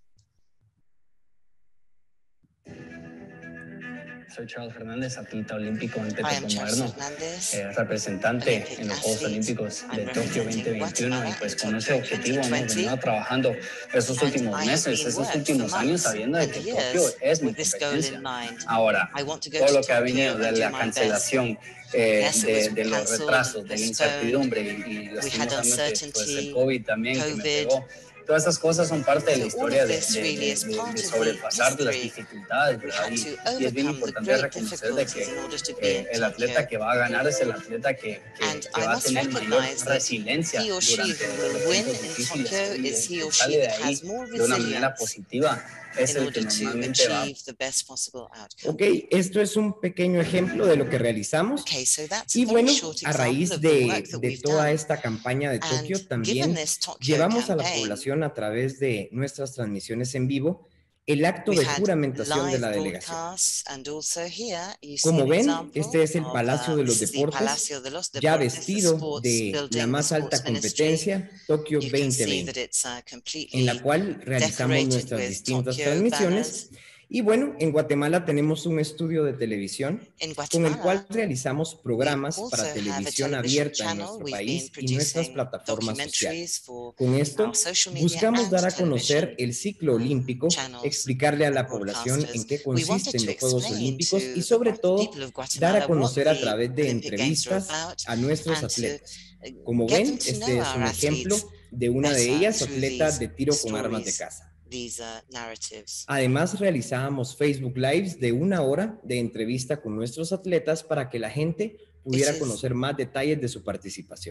Speaker 6: Soy Charles Hernández, atleta olímpico en
Speaker 2: I
Speaker 6: peto
Speaker 2: am Charles
Speaker 6: moderno,
Speaker 2: Hernández,
Speaker 6: eh, representante
Speaker 2: Olympic
Speaker 6: en los Juegos
Speaker 2: athlete.
Speaker 6: Olímpicos
Speaker 2: I'm
Speaker 6: de Tokio
Speaker 2: representing
Speaker 6: veinte veintiuno y
Speaker 2: Guatemala
Speaker 6: pues
Speaker 2: in
Speaker 6: con ese
Speaker 2: Tokyo
Speaker 6: objetivo hemos
Speaker 2: twenty
Speaker 6: venido
Speaker 2: twenty,
Speaker 6: trabajando esos
Speaker 2: and
Speaker 6: últimos
Speaker 2: I have
Speaker 6: meses,
Speaker 2: been
Speaker 6: esos
Speaker 2: worked for
Speaker 6: últimos años
Speaker 2: months
Speaker 6: sabiendo de
Speaker 2: and
Speaker 6: que Tokio
Speaker 2: years
Speaker 6: es mi
Speaker 2: with this goal
Speaker 6: competencia.
Speaker 2: in mind.
Speaker 6: Ahora,
Speaker 2: I want to go
Speaker 6: todo
Speaker 2: to
Speaker 6: lo que ha venido
Speaker 2: Tokyo
Speaker 6: de
Speaker 2: and do
Speaker 6: la
Speaker 2: my best.
Speaker 6: cancelación, eh,
Speaker 2: Yes, it
Speaker 6: de,
Speaker 2: was
Speaker 6: de los
Speaker 2: cancelled,
Speaker 6: retrasos, de la
Speaker 2: postponed.
Speaker 6: incertidumbre y, y
Speaker 2: We had
Speaker 6: lastimosamente pues el
Speaker 2: uncertainty,
Speaker 6: COVID también que me
Speaker 2: COVID.
Speaker 6: pegó. Todas esas cosas son parte de la
Speaker 2: So all
Speaker 6: historia
Speaker 2: of
Speaker 6: de,
Speaker 2: this
Speaker 6: de,
Speaker 2: really
Speaker 6: de,
Speaker 2: is
Speaker 6: de,
Speaker 2: part
Speaker 6: de
Speaker 2: of the
Speaker 6: sobrepasar las
Speaker 2: history.
Speaker 6: dificultades,
Speaker 2: We
Speaker 6: ¿verdad?
Speaker 2: had
Speaker 6: Y,
Speaker 2: to
Speaker 6: y es bien
Speaker 2: overcome the
Speaker 6: importante
Speaker 2: great
Speaker 6: reconocer de que
Speaker 2: difficulties in order to be
Speaker 6: eh,
Speaker 2: in
Speaker 6: el atleta
Speaker 2: Tokyo.
Speaker 6: que va a ganar es el atleta que, que,
Speaker 2: And
Speaker 6: que
Speaker 2: I
Speaker 6: va a
Speaker 2: must
Speaker 6: tener mayor
Speaker 2: recognize that
Speaker 6: resiliencia
Speaker 2: he or she
Speaker 6: durante
Speaker 2: who
Speaker 6: los
Speaker 2: will win
Speaker 6: tiempos
Speaker 2: in
Speaker 6: difíciles
Speaker 2: Tokyo
Speaker 6: y
Speaker 2: is
Speaker 6: el
Speaker 2: he
Speaker 6: que
Speaker 2: or
Speaker 6: sale
Speaker 2: she
Speaker 6: de
Speaker 2: that
Speaker 6: ahí
Speaker 2: has more
Speaker 6: de una manera
Speaker 2: resilience
Speaker 6: positiva es
Speaker 2: in
Speaker 6: el que
Speaker 2: order to
Speaker 6: normalmente va.
Speaker 2: achieve the best possible outcome.
Speaker 1: Ok, esto es un pequeño ejemplo de lo que realizamos.
Speaker 2: Okay, so that's
Speaker 1: Y
Speaker 2: a very
Speaker 1: bueno,
Speaker 2: short
Speaker 1: a
Speaker 2: example
Speaker 1: raíz
Speaker 2: of the
Speaker 1: de,
Speaker 2: work that
Speaker 1: de
Speaker 2: we've
Speaker 1: toda
Speaker 2: done.
Speaker 1: esta campaña de Tokio,
Speaker 2: And
Speaker 1: también
Speaker 2: given this Tokyo
Speaker 1: llevamos a la
Speaker 2: campaign,
Speaker 1: población a través de nuestras transmisiones en vivo el acto
Speaker 2: we've
Speaker 1: de
Speaker 2: had
Speaker 1: juramentación de
Speaker 2: live
Speaker 1: la delegación.
Speaker 2: broadcasts, and also here you see
Speaker 1: Como
Speaker 2: an
Speaker 1: ven,
Speaker 2: example
Speaker 1: este es el
Speaker 2: of,
Speaker 1: Palacio
Speaker 2: uh,
Speaker 1: de los
Speaker 2: this is the
Speaker 1: Deportes,
Speaker 2: Palacio de los
Speaker 1: ya
Speaker 2: Deportes, the
Speaker 1: vestido
Speaker 2: sports
Speaker 1: de la
Speaker 2: building, the
Speaker 1: más alta
Speaker 2: sports ministry.
Speaker 1: competencia, Tokio
Speaker 2: You can see
Speaker 1: veinte veinte,
Speaker 2: that it's uh,
Speaker 1: en la
Speaker 2: completely
Speaker 1: cual realizamos
Speaker 2: decorated
Speaker 1: nuestras
Speaker 2: with
Speaker 1: distintas
Speaker 2: Tokyo
Speaker 1: transmisiones.
Speaker 2: banners.
Speaker 1: Y bueno, en Guatemala tenemos un estudio de televisión
Speaker 2: In
Speaker 1: con el cual
Speaker 2: Guatemala,
Speaker 1: realizamos
Speaker 2: we
Speaker 1: programas
Speaker 2: also
Speaker 1: para
Speaker 2: have a
Speaker 1: televisión
Speaker 2: television
Speaker 1: abierta en
Speaker 2: channel.
Speaker 1: nuestro
Speaker 2: We've been
Speaker 1: país y nuestras
Speaker 2: producing
Speaker 1: plataformas sociales.
Speaker 2: documentaries for
Speaker 1: Con esto,
Speaker 2: our social media
Speaker 1: buscamos
Speaker 2: and
Speaker 1: dar a conocer
Speaker 2: television
Speaker 1: el ciclo olímpico,
Speaker 2: channels
Speaker 1: explicarle a
Speaker 2: and
Speaker 1: la población en qué
Speaker 2: broadcasters. We wanted
Speaker 1: consisten
Speaker 2: to
Speaker 1: los Juegos
Speaker 2: explain
Speaker 1: Olímpicos
Speaker 2: to
Speaker 1: y
Speaker 2: the
Speaker 1: sobre
Speaker 2: Guat-
Speaker 1: todo
Speaker 2: people of
Speaker 1: dar a
Speaker 2: Guatemala what
Speaker 1: conocer a
Speaker 2: the
Speaker 1: través de
Speaker 2: Olympic Games are
Speaker 1: entrevistas
Speaker 2: about
Speaker 1: a nuestros
Speaker 2: and to
Speaker 1: atletas. Como
Speaker 2: get
Speaker 1: ven,
Speaker 2: them to
Speaker 1: este
Speaker 2: know
Speaker 1: es
Speaker 2: our
Speaker 1: un ejemplo
Speaker 2: athletes
Speaker 1: de una de
Speaker 2: better
Speaker 1: ellas,
Speaker 2: through
Speaker 1: atleta
Speaker 2: these
Speaker 1: de tiro con armas de
Speaker 2: stories,
Speaker 1: caza.
Speaker 2: these uh, narratives.
Speaker 1: Además, realizábamos Facebook Lives de una hora de entrevista con nuestros atletas para que la gente pudiera
Speaker 2: is-
Speaker 1: conocer más detalles de su participación.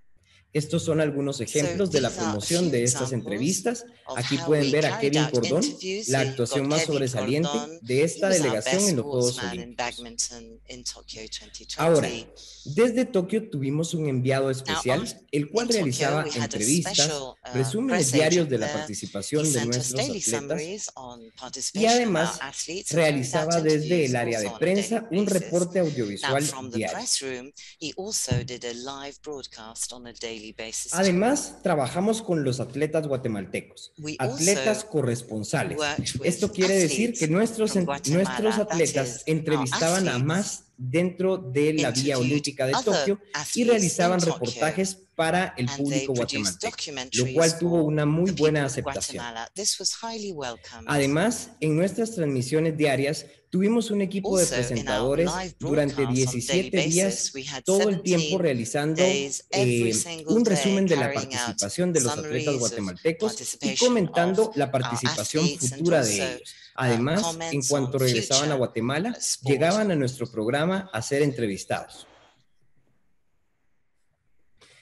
Speaker 1: Estos son algunos
Speaker 2: So
Speaker 1: ejemplos de la
Speaker 2: these are a
Speaker 1: promoción
Speaker 2: few
Speaker 1: de estas
Speaker 2: examples
Speaker 1: entrevistas.
Speaker 2: of
Speaker 1: Aquí
Speaker 2: how
Speaker 1: pueden
Speaker 2: we
Speaker 1: ver a
Speaker 2: carried
Speaker 1: Kevin
Speaker 2: out
Speaker 1: Cordón,
Speaker 2: interviews.
Speaker 1: la
Speaker 2: Here you've
Speaker 1: actuación
Speaker 2: got
Speaker 1: más
Speaker 2: Kevin
Speaker 1: sobresaliente
Speaker 2: Cordón.
Speaker 1: de
Speaker 2: He
Speaker 1: esta
Speaker 2: was our
Speaker 1: delegación
Speaker 2: best
Speaker 1: en los Juegos
Speaker 2: sportsman in
Speaker 1: Olímpicos.
Speaker 2: badminton in Tokyo twenty twenty.
Speaker 1: Ahora, desde Tokio tuvimos un enviado especial,
Speaker 2: Now, on-
Speaker 1: el cual
Speaker 2: in Tokyo,
Speaker 1: realizaba
Speaker 2: we had a
Speaker 1: entrevistas,
Speaker 2: special, uh,
Speaker 1: resúmenes
Speaker 2: press
Speaker 1: diarios
Speaker 2: agent
Speaker 1: de la
Speaker 2: there. He
Speaker 1: participación de
Speaker 2: sent us
Speaker 1: nuestros
Speaker 2: daily
Speaker 1: atletas
Speaker 2: summaries on
Speaker 1: y
Speaker 2: participation of our
Speaker 1: además
Speaker 2: athletes and carried out
Speaker 1: realizaba desde
Speaker 2: interviews
Speaker 1: el área
Speaker 2: also
Speaker 1: de
Speaker 2: on a daily
Speaker 1: prensa un
Speaker 2: basis.
Speaker 1: reporte
Speaker 2: Now,
Speaker 1: audiovisual
Speaker 2: from the
Speaker 1: diario.
Speaker 2: press room, he also did a live broadcast on a daily basis. too.
Speaker 1: Además, trabajamos con los atletas guatemaltecos,
Speaker 2: We
Speaker 1: atletas
Speaker 2: also
Speaker 1: corresponsales.
Speaker 2: worked with
Speaker 1: Esto quiere decir que
Speaker 2: athletes
Speaker 1: nuestros,
Speaker 2: from
Speaker 1: en-
Speaker 2: Guatemala,
Speaker 1: nuestros
Speaker 2: that
Speaker 1: atletas
Speaker 2: is, our
Speaker 1: entrevistaban a
Speaker 2: athletes
Speaker 1: más dentro de la vía
Speaker 2: interviewed
Speaker 1: olímpica de
Speaker 2: other
Speaker 1: Tokio y
Speaker 2: athletes
Speaker 1: realizaban
Speaker 2: in Tokyo,
Speaker 1: reportajes para el
Speaker 2: and they
Speaker 1: público
Speaker 2: produced
Speaker 1: guatemalteco, lo
Speaker 2: documentaries
Speaker 1: cual tuvo
Speaker 2: for
Speaker 1: una muy
Speaker 2: the people
Speaker 1: buena
Speaker 2: of
Speaker 1: aceptación.
Speaker 2: Guatemala. This was highly welcomed.
Speaker 1: Además, en nuestras transmisiones diarias tuvimos un equipo de
Speaker 2: Also, in our
Speaker 1: presentadores
Speaker 2: live
Speaker 1: durante
Speaker 2: broadcasts on a daily
Speaker 1: diecisiete días,
Speaker 2: basis, we had
Speaker 1: todo el tiempo
Speaker 2: seventeen
Speaker 1: realizando
Speaker 2: days, every
Speaker 1: eh,
Speaker 2: single
Speaker 1: un
Speaker 2: day,
Speaker 1: resumen de la
Speaker 2: carrying out
Speaker 1: participación de los atletas
Speaker 2: summaries of
Speaker 1: guatemaltecos y
Speaker 2: participation
Speaker 1: comentando
Speaker 2: of
Speaker 1: la
Speaker 2: our
Speaker 1: participación
Speaker 2: athletes and
Speaker 1: futura de
Speaker 2: also
Speaker 1: ellos.
Speaker 2: uh,
Speaker 1: Además, en
Speaker 2: comments
Speaker 1: cuanto
Speaker 2: on
Speaker 1: regresaban a
Speaker 2: future
Speaker 1: Guatemala,
Speaker 2: uh, sport.
Speaker 1: llegaban a nuestro programa a ser entrevistados.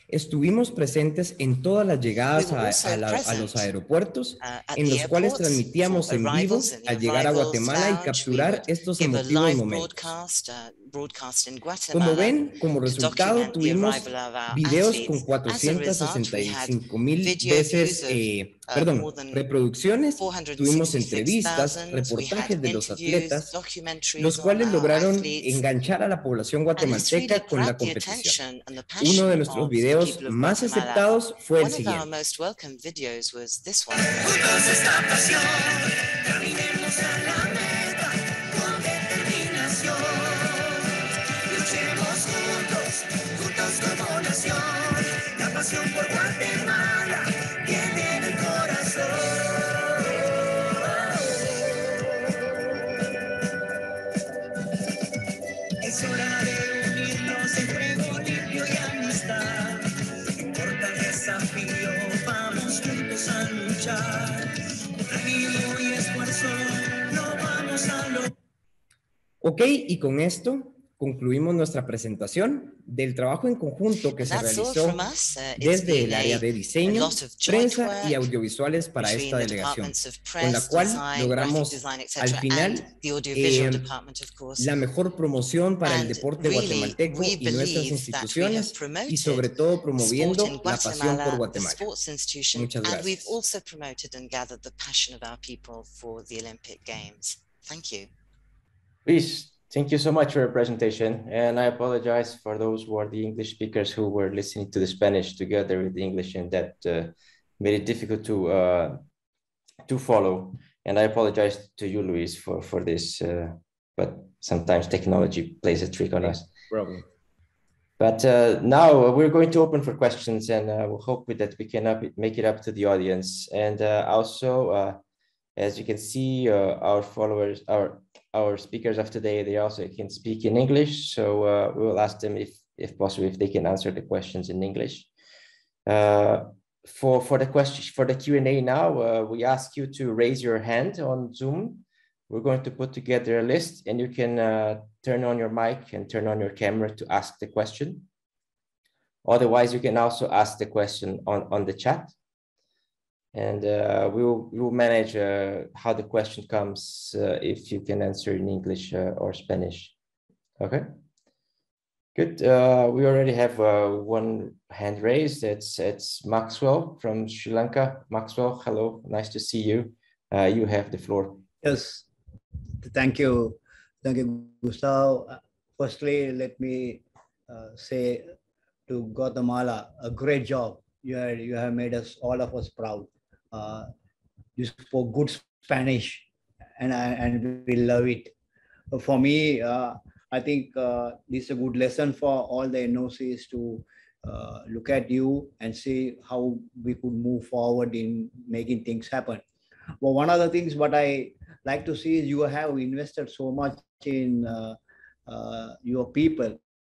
Speaker 1: Estuvimos presentes en todas las llegadas
Speaker 2: We were
Speaker 1: a,
Speaker 2: also
Speaker 1: a la- a los
Speaker 2: present,
Speaker 1: aeropuertos,
Speaker 2: uh, at
Speaker 1: en
Speaker 2: the
Speaker 1: los cuales
Speaker 2: airports
Speaker 1: transmitíamos
Speaker 2: for
Speaker 1: en vivo
Speaker 2: arrivals in the
Speaker 1: al llegar a
Speaker 2: arrivals
Speaker 1: Guatemala y
Speaker 2: lounge. We
Speaker 1: capturar
Speaker 2: would
Speaker 1: estos
Speaker 2: give a
Speaker 1: emotivos
Speaker 2: live
Speaker 1: momentos.
Speaker 2: broadcast, uh, broadcast in
Speaker 1: Como
Speaker 2: Guatemala
Speaker 1: ven, como
Speaker 2: to
Speaker 1: resultado
Speaker 2: document the
Speaker 1: tuvimos
Speaker 2: arrival of our
Speaker 1: videos
Speaker 2: athletes.
Speaker 1: con
Speaker 2: As a
Speaker 1: cuatrocientas
Speaker 2: result,
Speaker 1: sesenta
Speaker 2: we
Speaker 1: y
Speaker 2: had
Speaker 1: cinco mil
Speaker 2: video views
Speaker 1: veces,
Speaker 2: of
Speaker 1: eh,
Speaker 2: uh,
Speaker 1: perdón,
Speaker 2: more than
Speaker 1: reproducciones,
Speaker 2: four hundred
Speaker 1: tuvimos
Speaker 2: sixty-six
Speaker 1: entrevistas,
Speaker 2: thousand. We had
Speaker 1: reportajes de los
Speaker 2: interviews,
Speaker 1: atletas,
Speaker 2: documentaries
Speaker 1: los
Speaker 2: on
Speaker 1: cuales
Speaker 2: our
Speaker 1: lograron
Speaker 2: athletes.
Speaker 1: enganchar a la población
Speaker 2: And this really
Speaker 1: guatemalteca con la
Speaker 2: grabbed the
Speaker 1: competición.
Speaker 2: attention and the
Speaker 1: Uno
Speaker 2: passion
Speaker 1: de nuestros
Speaker 2: of the
Speaker 1: videos
Speaker 2: people of
Speaker 1: más
Speaker 2: Guatemala.
Speaker 1: aceptados fue el
Speaker 2: One of our
Speaker 1: siguiente.
Speaker 2: most welcome videos was this one.
Speaker 7: Juntos esta pasión, caminemos a la meta con determinación. Luchemos juntos, juntos como nación. La pasión por Guatemala viene en el corazón. Es hora de unirnos en fuego limpio y amistad. No importa el desafío, vamos juntos a luchar. Con ánimo y esfuerzo, no vamos a lograr.
Speaker 1: Ok, y con esto concluimos nuestra presentación del trabajo en conjunto que
Speaker 2: And
Speaker 1: se
Speaker 2: that's all
Speaker 1: realizó
Speaker 2: from us. Uh, it's
Speaker 1: desde el
Speaker 2: been
Speaker 1: área
Speaker 2: a,
Speaker 1: de
Speaker 2: a
Speaker 1: diseño,
Speaker 2: lot of joint
Speaker 1: prensa y
Speaker 2: work
Speaker 1: audiovisuales para
Speaker 2: between
Speaker 1: esta
Speaker 2: the
Speaker 1: delegación,
Speaker 2: departments of
Speaker 1: con la
Speaker 2: press,
Speaker 1: cual
Speaker 2: design, graphic
Speaker 1: logramos
Speaker 2: design, et
Speaker 1: al
Speaker 2: cetera, and
Speaker 1: final
Speaker 2: the audiovisual
Speaker 1: eh,
Speaker 2: department, of course.
Speaker 1: la mejor promoción para el
Speaker 2: And
Speaker 1: deporte
Speaker 2: really,
Speaker 1: guatemalteco
Speaker 2: we
Speaker 1: y nuestras
Speaker 2: believe that we have
Speaker 1: instituciones y
Speaker 2: promoted
Speaker 1: sobre todo
Speaker 2: sport
Speaker 1: promoviendo
Speaker 2: in
Speaker 1: la pasión por
Speaker 2: Guatemala, the
Speaker 1: Guatemala.
Speaker 2: sports institution,
Speaker 1: Muchas
Speaker 2: and we've
Speaker 1: gracias.
Speaker 2: also promoted and gathered the passion of our people for the Olympic Games. Thank you.
Speaker 4: Luis, thank you so much for your presentation. And I apologize for those who are the English speakers who were listening to the Spanish together with the English, and that uh, made it difficult to uh, to follow. And I apologize to you, Luis, for, for this, uh, but sometimes technology plays a trick on us.
Speaker 1: Problem.
Speaker 4: But uh, now we're going to open for questions, and uh, we'll hope that we can up, make it up to the audience. And uh, also, uh, as you can see, uh, our followers, our our speakers of today, they also can speak in English. So uh, we will ask them if, if possible, if they can answer the questions in English. Uh, for for the question for the Q and A now, uh, we ask you to raise your hand on Zoom. We're going to put together a list, and you can uh, turn on your mic and turn on your camera to ask the question. Otherwise, you can also ask the question on, on the chat. And uh, we will we will manage uh, how the question comes uh, if you can answer in English uh, or Spanish. Okay, good. Uh, we already have uh, one hand raised. It's it's Maxwell from Sri Lanka. Maxwell, hello, nice to see you. Uh, you have the floor.
Speaker 8: Yes, thank you, thank you, Gustavo. Firstly, let me uh, say to Guatemala, a great job. You have you have made us all of us proud. Uh, you spoke good Spanish, and I, and we love it. For me, uh, I think uh, this is a good lesson for all the N O Cs to uh, look at you and see how we could move forward in making things happen. Well, one of the things what I like to see is you have invested so much in uh, uh, your people.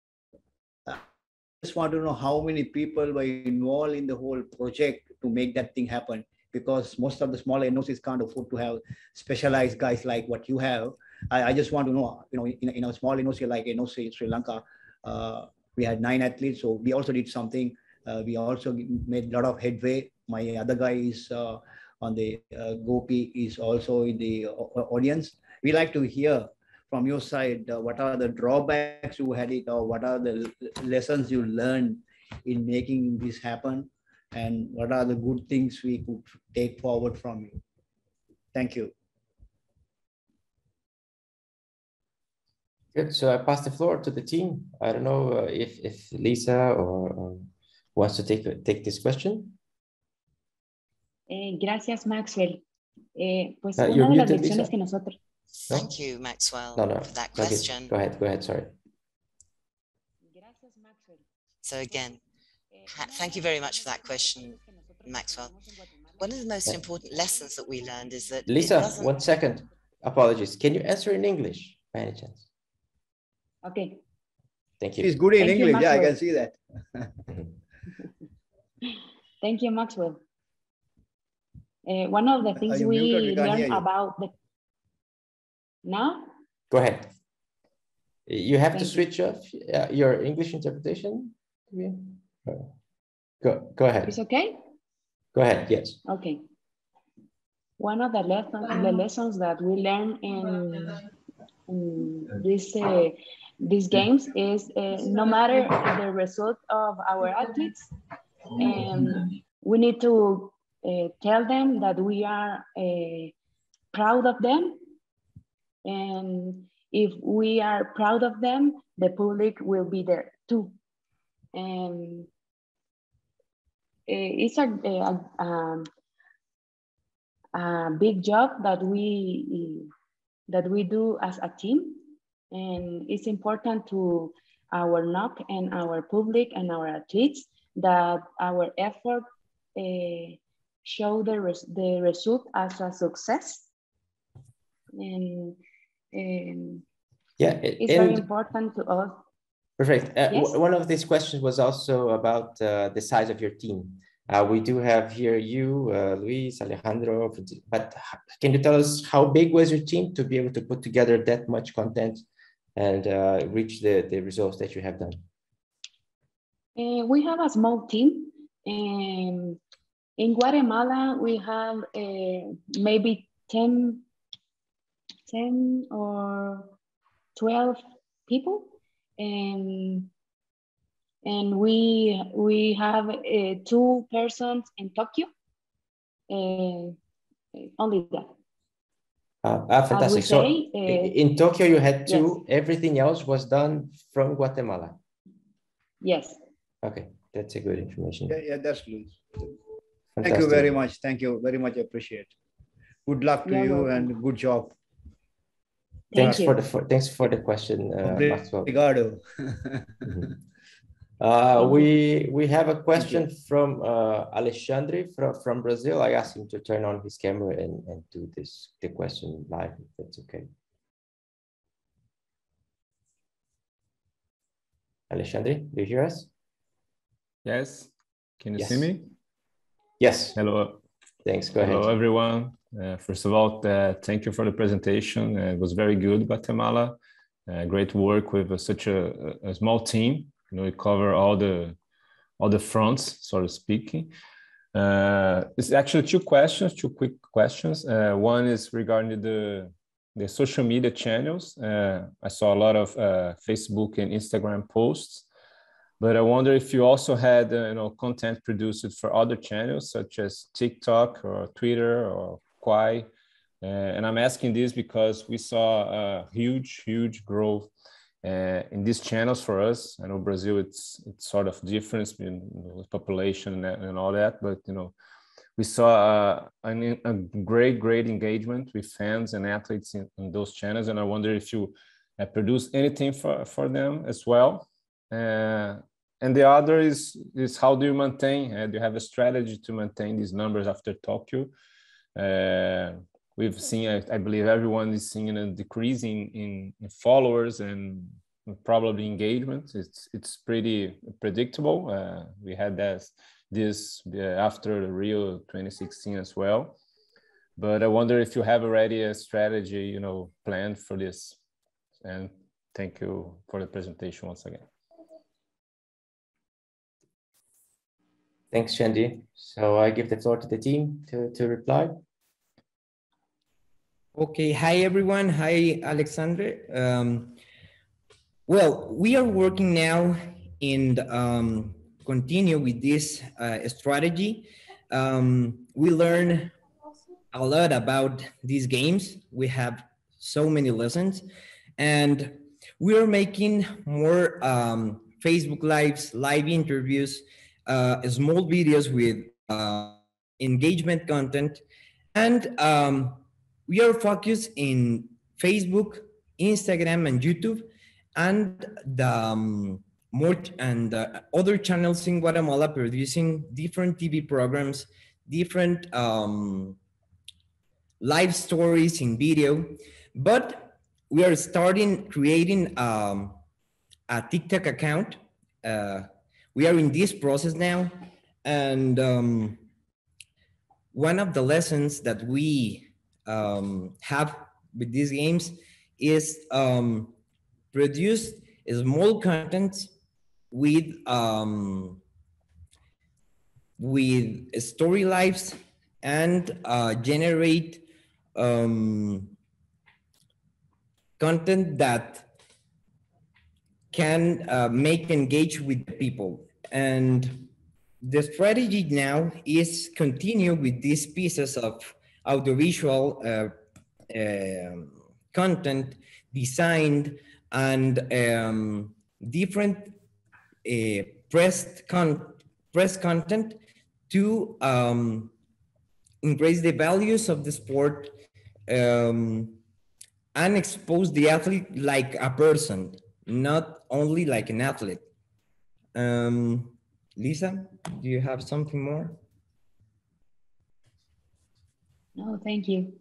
Speaker 8: I just want to know how many people were involved in the whole project to make that thing happen. Because most of the smaller N O Cs can't afford to have specialized guys like what you have. I, I just want to know, you know, in, in a small N O C like N O C Sri Lanka, uh, we had nine athletes, so we also did something. Uh, we also made a lot of headway. My other guy is uh, on the uh, Gopi is also in the audience. We like to hear from your side, uh, what are the drawbacks you had it, or what are the lessons you learned in making this happen? And what are the good things we could take forward from you? Thank you.
Speaker 4: Good. So I pass the floor to the team. I don't know uh, if if Lisa or, or wants to take take this question.
Speaker 9: Eh, gracias, Maxwell. Eh, pues
Speaker 4: Uh,
Speaker 9: una
Speaker 4: you're
Speaker 9: de las
Speaker 4: muted,
Speaker 9: lecciones
Speaker 4: Lisa?
Speaker 9: que nosotros.
Speaker 4: No?
Speaker 2: Thank you, Maxwell,
Speaker 4: No, no.
Speaker 2: for that
Speaker 4: Okay.
Speaker 2: question.
Speaker 4: Go ahead. Go ahead. Sorry.
Speaker 9: Gracias, Maxwell.
Speaker 2: So again, thank you very much for that question, Maxwell. One of the most
Speaker 4: Yeah.
Speaker 2: important lessons that we learned is that
Speaker 4: Lisa,
Speaker 2: it doesn't...
Speaker 4: one second. Apologies. Can you answer in English by any chance?
Speaker 9: Okay.
Speaker 4: Thank you.
Speaker 8: She's good in
Speaker 9: Thank you,
Speaker 8: English. Yeah, I
Speaker 9: Maxwell.
Speaker 8: can see that.
Speaker 9: Thank you, Maxwell. Uh, one of the things
Speaker 8: you
Speaker 9: we
Speaker 8: muted? We can't hear
Speaker 9: learned
Speaker 8: you.
Speaker 9: about the... Now?
Speaker 4: Go ahead. You have
Speaker 9: Thank
Speaker 4: to
Speaker 9: you.
Speaker 4: switch off uh, your English interpretation. Go, go ahead.
Speaker 9: It's okay?
Speaker 4: Go ahead, yes.
Speaker 9: Okay. One of the, lesson, the lessons that we learn in, in this, uh, these games is uh, no matter the result of our athletes, um, we need to uh, tell them that we are uh, proud of them. And if we are proud of them, the public will be there too. And it's a, a, a, a big job that we that we do as a team, and it's important to our N O C and our public and our athletes that our effort uh, show the res the result as a success. And, and
Speaker 4: yeah,
Speaker 9: it's very important to us.
Speaker 4: Perfect. Uh,
Speaker 9: yes?
Speaker 4: One of these questions was also about uh, the size of your team. Uh, we do have here you, uh, Luis, Alejandro, but can you tell us how big was your team to be able to put together that much content and uh, reach the, the results that you have done?
Speaker 9: Uh, we have a small team. Um, in Guatemala, we have uh, maybe ten, ten or twelve people. And, and we, we have uh, two persons in Tokyo, uh, only that.
Speaker 4: Uh, ah, fantastic. So say, uh, in Tokyo, you had two, yes. Everything else was done from Guatemala.
Speaker 9: Yes.
Speaker 4: Okay, that's a good information.
Speaker 8: Yeah, yeah that's good. Thank you very much. Thank you very much. Appreciate. Good luck to yeah, you welcome. And good job.
Speaker 4: Thanks Thank for the for, thanks for the question, uh, Maxwell. mm-hmm. uh, we we have a question from uh, Alexandre from, from Brazil. I asked him to turn on his camera and, and do this the question live, if that's okay. Alexandre, do you hear us?
Speaker 10: Yes. Can you
Speaker 4: yes.
Speaker 10: see me?
Speaker 4: Yes.
Speaker 10: Hello.
Speaker 4: Thanks. Go
Speaker 10: Hello,
Speaker 4: ahead.
Speaker 10: everyone. Uh, first of all, uh, thank you for the presentation. Uh, it was very good, Guatemala. Uh, great work with uh, such a, a small team. You know, we cover all the all the fronts, so to speak. Uh, it's actually two questions, two quick questions. Uh, one is regarding the the social media channels. Uh, I saw a lot of uh, Facebook and Instagram posts, but I wonder if you also had uh, you know content produced for other channels such as TikTok or Twitter or Quai. Uh, and I'm asking this because we saw a huge, huge growth uh, in these channels for us. I know Brazil, it's it's sort of different in you know, population and, and all that, but you know, we saw uh, an, a great, great engagement with fans and athletes in, in those channels. And I wonder if you uh, produce anything for, for them as well. Uh, and the other is, is how do you maintain, uh, do you have a strategy to maintain these numbers after Tokyo? Uh, we've seen, I, I believe everyone is seeing a decrease in, in, in followers and probably engagement. It's, it's pretty predictable. Uh, we had that, this uh, after the Rio twenty sixteen as well. But I wonder if you have already a strategy, you know, planned for this. And thank you for the presentation once again.
Speaker 4: Thanks, Shandy. So I give the floor to the team to, to reply.
Speaker 1: Okay, hi everyone. Hi, Alexandre. Um, well, we are working now in um, continue with this uh, strategy. Um, we learn a lot about these games. We have so many lessons, and we are making more um, Facebook Lives, live interviews, uh, small videos with uh, engagement content, and um, we are focused in Facebook, Instagram, and YouTube, and the um, more and uh, other channels in Guatemala producing different T V programs, different um, live stories in video. But we are starting creating um, a TikTok account. Uh, we are in this process now, and um, one of the lessons that we um, have with these games is um, produce small content with um, with story lives and uh, generate um, content that can uh, make engage with the people. And the strategy now is continue with these pieces of audiovisual uh, um content designed and um, different uh, press con press content to um, embrace the values of the sport um, and expose the athlete like a person, not only like an athlete. Um, Lisa, do you have something more?
Speaker 9: No, thank you.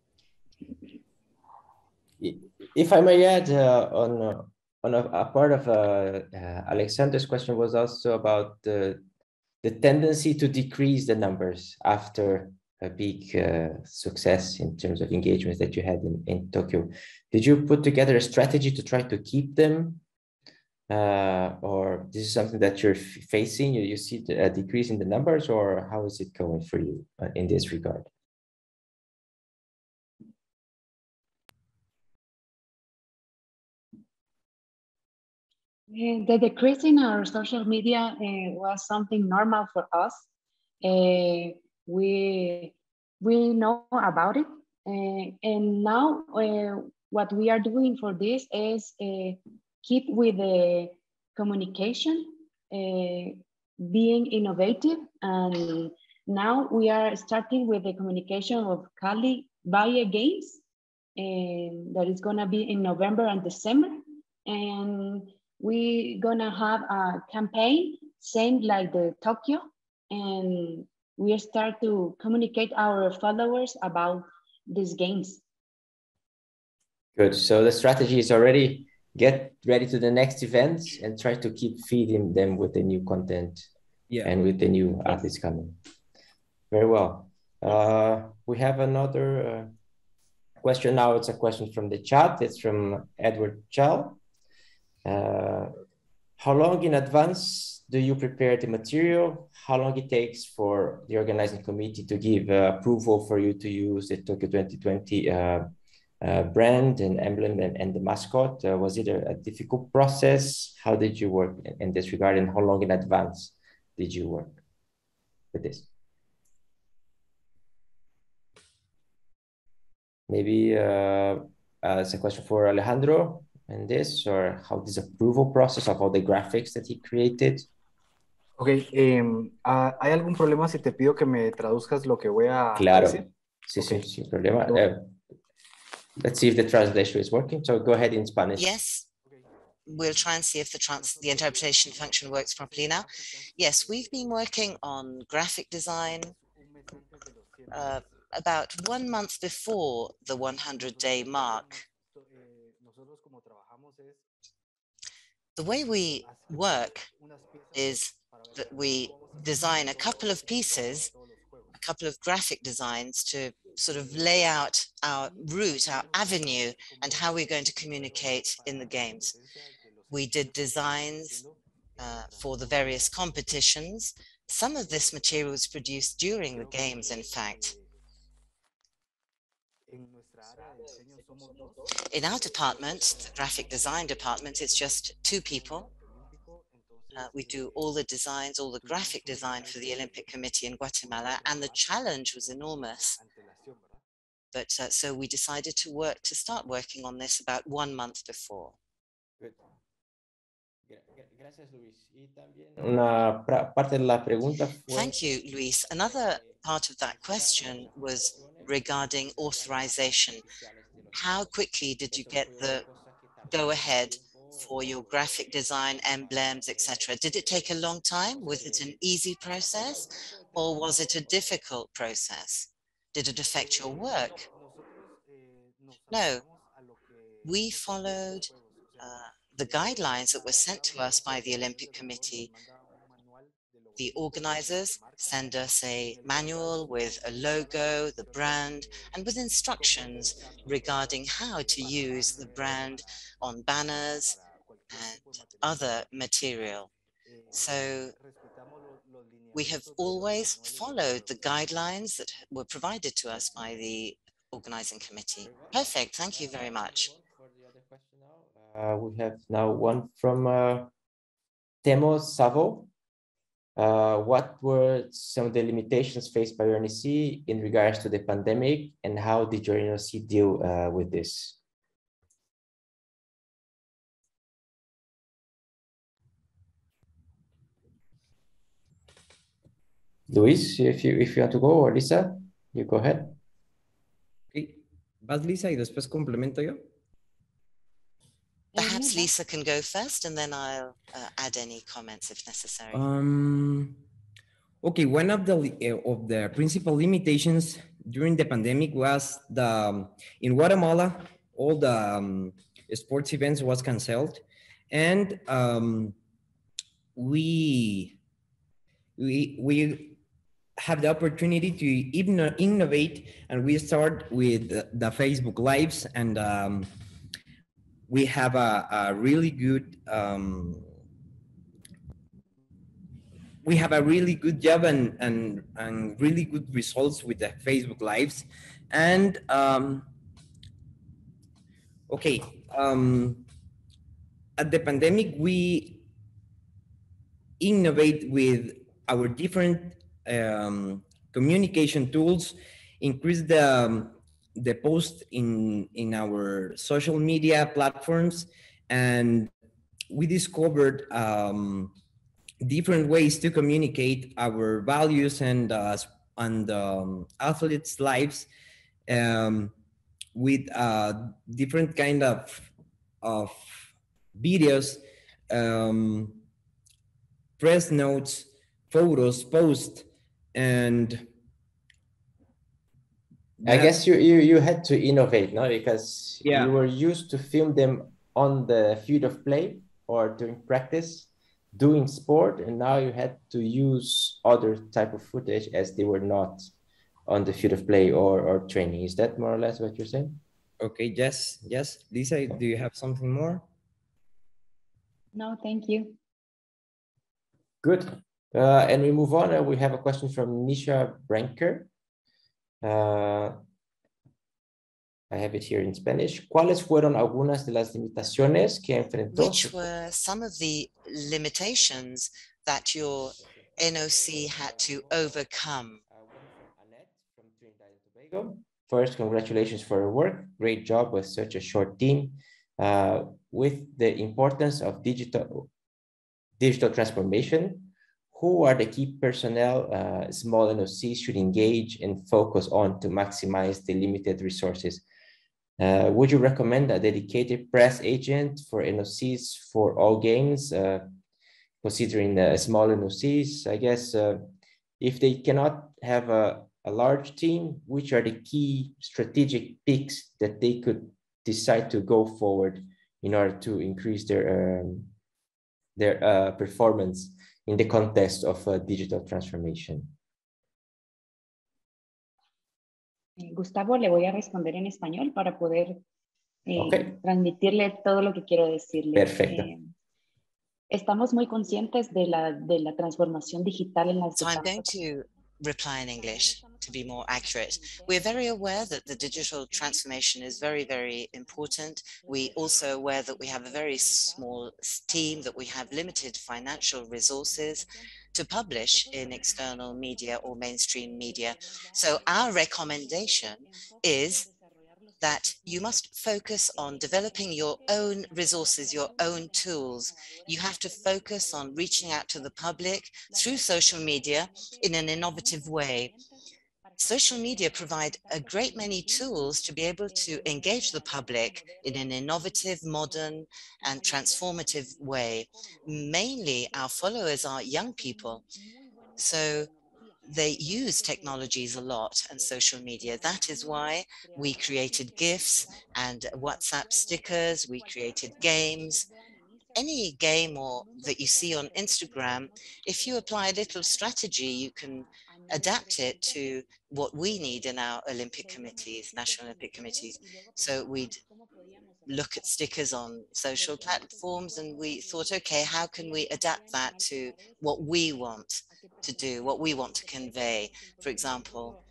Speaker 4: If I may add uh, on uh, on a, a part of uh, uh, Alexander's question was also about the the tendency to decrease the numbers after a big uh, success in terms of engagements that you had in, in Tokyo. Did you put together a strategy to try to keep them? Uh, or this is something that you're facing? You, you see a decrease in the numbers, or how is it going for you uh, in this regard?
Speaker 9: Uh, the decrease in our social media uh, was something normal for us. Uh, we we know about it, uh, and now uh, what we are doing for this is uh, keep with the communication, uh, being innovative, and now we are starting with the communication of Cali Valle Games, and that is gonna be in November and December, and we're gonna have a campaign same like the Tokyo, and we start to communicate our followers about these games.
Speaker 4: Good. So the strategy is already get ready to the next events and try to keep feeding them with the new content, yeah, and with the new athletes coming. Very well. Uh, we have another uh, question now. It's a question from the chat. It's from Edward Chal. Uh, how long in advance do you prepare the material? How long it takes for the organizing committee to give uh, approval for you to use the Tokyo twenty twenty uh, uh, brand and emblem and, and the mascot? Uh, was it a, a difficult process? How did you work in, in this regard, and how long in advance did you work with this? Maybe uh, uh, it's a question for Alejandro and this, or how this approval process of all the graphics that he created.
Speaker 11: Ok, eh, ¿hay algún problema si te pido que me traduzcas lo que voy a,
Speaker 4: claro.
Speaker 11: a decir?
Speaker 4: Sí, okay. sí, sin problema. Uh, let's see if the translation is working. So go ahead in Spanish.
Speaker 2: Yes. We'll try and see if the trans the interpretation function works properly now. Yes, we've been working on graphic design uh, about one month before the hundred day mark. The way we work is that we design a couple of pieces, a couple of graphic designs to sort of lay out our route, our avenue, and how we're going to communicate in the games. We did designs uh, for the various competitions. Some of this material was produced during the games, in fact. In our department, the graphic design department, it's just two people. Uh, we do all the designs, all the graphic design for the Olympic Committee in Guatemala, and the challenge was enormous. But uh, so we decided to work to start working on this about one month before.
Speaker 4: Good. Una parte de la pregunta fue...
Speaker 2: Thank you, Luis. Another part of that question was regarding authorization. How quickly did you get the go-ahead for your graphic design, emblems, et cetera? Did it take a long time? Was it an easy process, or was it a difficult process? Did it affect your work? No. We followed uh, the guidelines that were sent to us by the Olympic Committee. The organizers send us a manual with a logo, the brand, and with instructions regarding how to use the brand on banners and other material. So we have always followed the guidelines that were provided to us by the organizing committee. Perfect. Thank you very much.
Speaker 4: Uh, we have now one from uh, Temo Savo. Uh, what were some of the limitations faced by your N O C in regards to the pandemic, and how did your N O C deal uh, with this? Luis, if you, if you want to go, or Lisa, you go ahead.
Speaker 1: Okay. Vas, Lisa, y después complemento yo.
Speaker 2: Perhaps Lisa can go first, and then I'll uh, add any comments if necessary.
Speaker 1: Um, okay, one of the uh, of the principal limitations during the pandemic was the um, in Guatemala, all the um, sports events was canceled, and um, we we we have the opportunity to even innovate, and we start with the, the Facebook Lives, and um, we have a, a really good um, we have a really good job and, and, and really good results with the Facebook Lives. And um, okay, um, at the pandemic, we innovate with our different um, communication tools, increase the, um, the post in, in our social media platforms, and we discovered um, different ways to communicate our values and uh, and um, athletes' lives um, with uh, different kind of of videos, um, press notes, photos, posts, and
Speaker 4: I guess you, you you had to innovate, no? Because
Speaker 1: yeah.
Speaker 4: you were used to film them on the field of play or during practice, doing sport, and now you had to use other type of footage as they were not on the field of play or, or training. Is that more or less what you're saying?
Speaker 1: Okay, yes, yes. Lisa, do you have something more?
Speaker 9: No, thank you.
Speaker 4: Good. Uh, and we move on. Uh, we have a question from Nisha Branker. Uh, I have it here in Spanish. ¿Cuáles fueron algunas de las limitaciones que enfrentó?
Speaker 2: Which were some of the limitations that your N O C had to overcome?
Speaker 4: First, congratulations for your work. Great job with such a short team. Uh, with the importance of digital, digital transformation, who are the key personnel uh, small N O Cs should engage and focus on to maximize the limited resources? Uh, would you recommend a dedicated press agent for N O Cs for all games, uh, considering the small N O Cs? I guess uh, if they cannot have a, a large team, which are the key strategic picks that they could decide to go forward in order to increase their, um, their uh, performance in the context of uh, digital transformation?
Speaker 9: Gustavo, le voy a responder en español para poder eh,
Speaker 4: okay.
Speaker 9: transmitirle todo lo que quiero decirle.
Speaker 4: Perfecto.
Speaker 9: Eh, estamos muy conscientes de la, de la transformación digital en las
Speaker 2: So I'm going to reply in English to be more accurate. We're very aware that the digital transformation is very, very important. We also aware that we have a very small team, that we have limited financial resources to publish in external media or mainstream media. So our recommendation is that you must focus on developing your own resources, your own tools. You have to focus on reaching out to the public through social media in an innovative way. Social media provide a great many tools to be able to engage the public in an innovative, modern, and transformative way. Mainly, our followers are young people, so they use technologies a lot and social media. That is why we created GIFs and WhatsApp stickers, we created games. Any game or that you see on Instagram, if you apply a little strategy, you can adapt it to what we need in our Olympic committees, National Olympic committees. So we'd look at stickers on social platforms, and we thought, okay, how can we adapt that to what we want to do, what we want to convey? For example,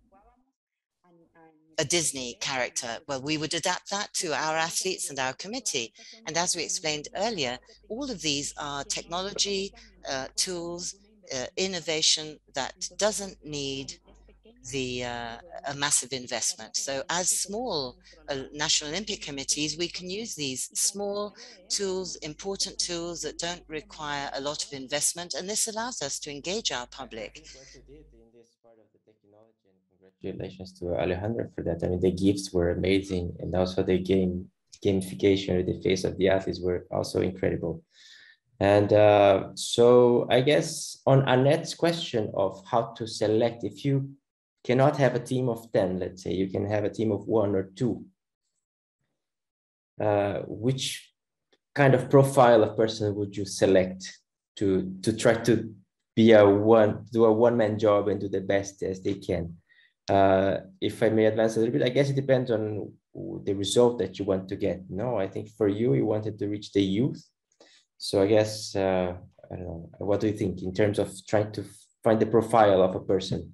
Speaker 2: a Disney character, well, we would adapt that to our athletes and our committee. And as we explained earlier, all of these are technology, uh, tools, uh, innovation that doesn't need the uh, a massive investment. So as small uh, National Olympic committees, we can use these small tools, important tools that don't require a lot of investment, and this allows us to engage our public.
Speaker 4: Congratulations to Alejandro for that. I mean, the gifts were amazing, and also the game gamification with the face of the athletes were also incredible. And uh, so I guess on Annette's question of how to select, if you cannot have a team of ten, let's say, you can have a team of one or two, uh, which kind of profile of person would you select to, to try to be a one, do a one-man job and do the best as they can? Uh, if I may advance a little bit, I guess it depends on the result that you want to get. No, I think for you, you wanted to reach the youth. So I guess, uh, I don't know, what do you think in terms of trying to find the profile of a person?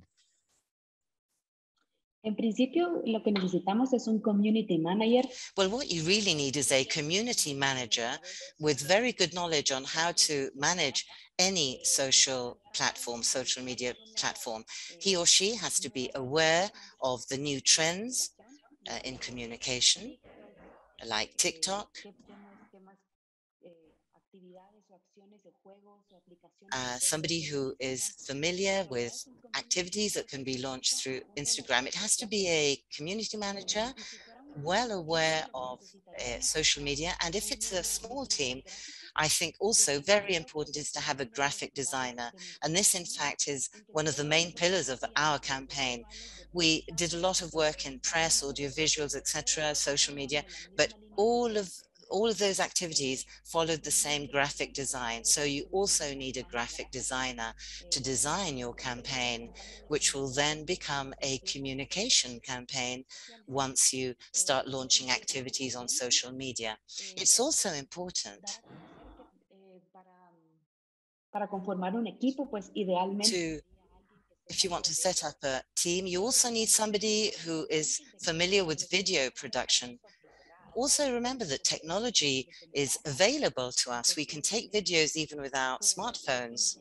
Speaker 9: En principio, lo que necesitamos es un community manager.
Speaker 2: Well, what you really need is a community manager with very good knowledge on how to manage any social platform, social media platform. He or she has to be aware of the new trends uh, in communication, like TikTok. Uh, somebody who is familiar with activities that can be launched through Instagram. It has to be a community manager, well aware of uh, social media. And if it's a small team, I think also very important is to have a graphic designer. And this, in fact, is one of the main pillars of our campaign. We did a lot of work in press, audiovisuals, et cetera, social media, but all of all of those activities followed the same graphic design. So you also need a graphic designer to design your campaign, which will then become a communication campaign once you start launching activities on social media. It's also important to, if you want to set up a team, you also need somebody who is familiar with video production. Also remember that technology is available to us. We can take videos even with our smartphones.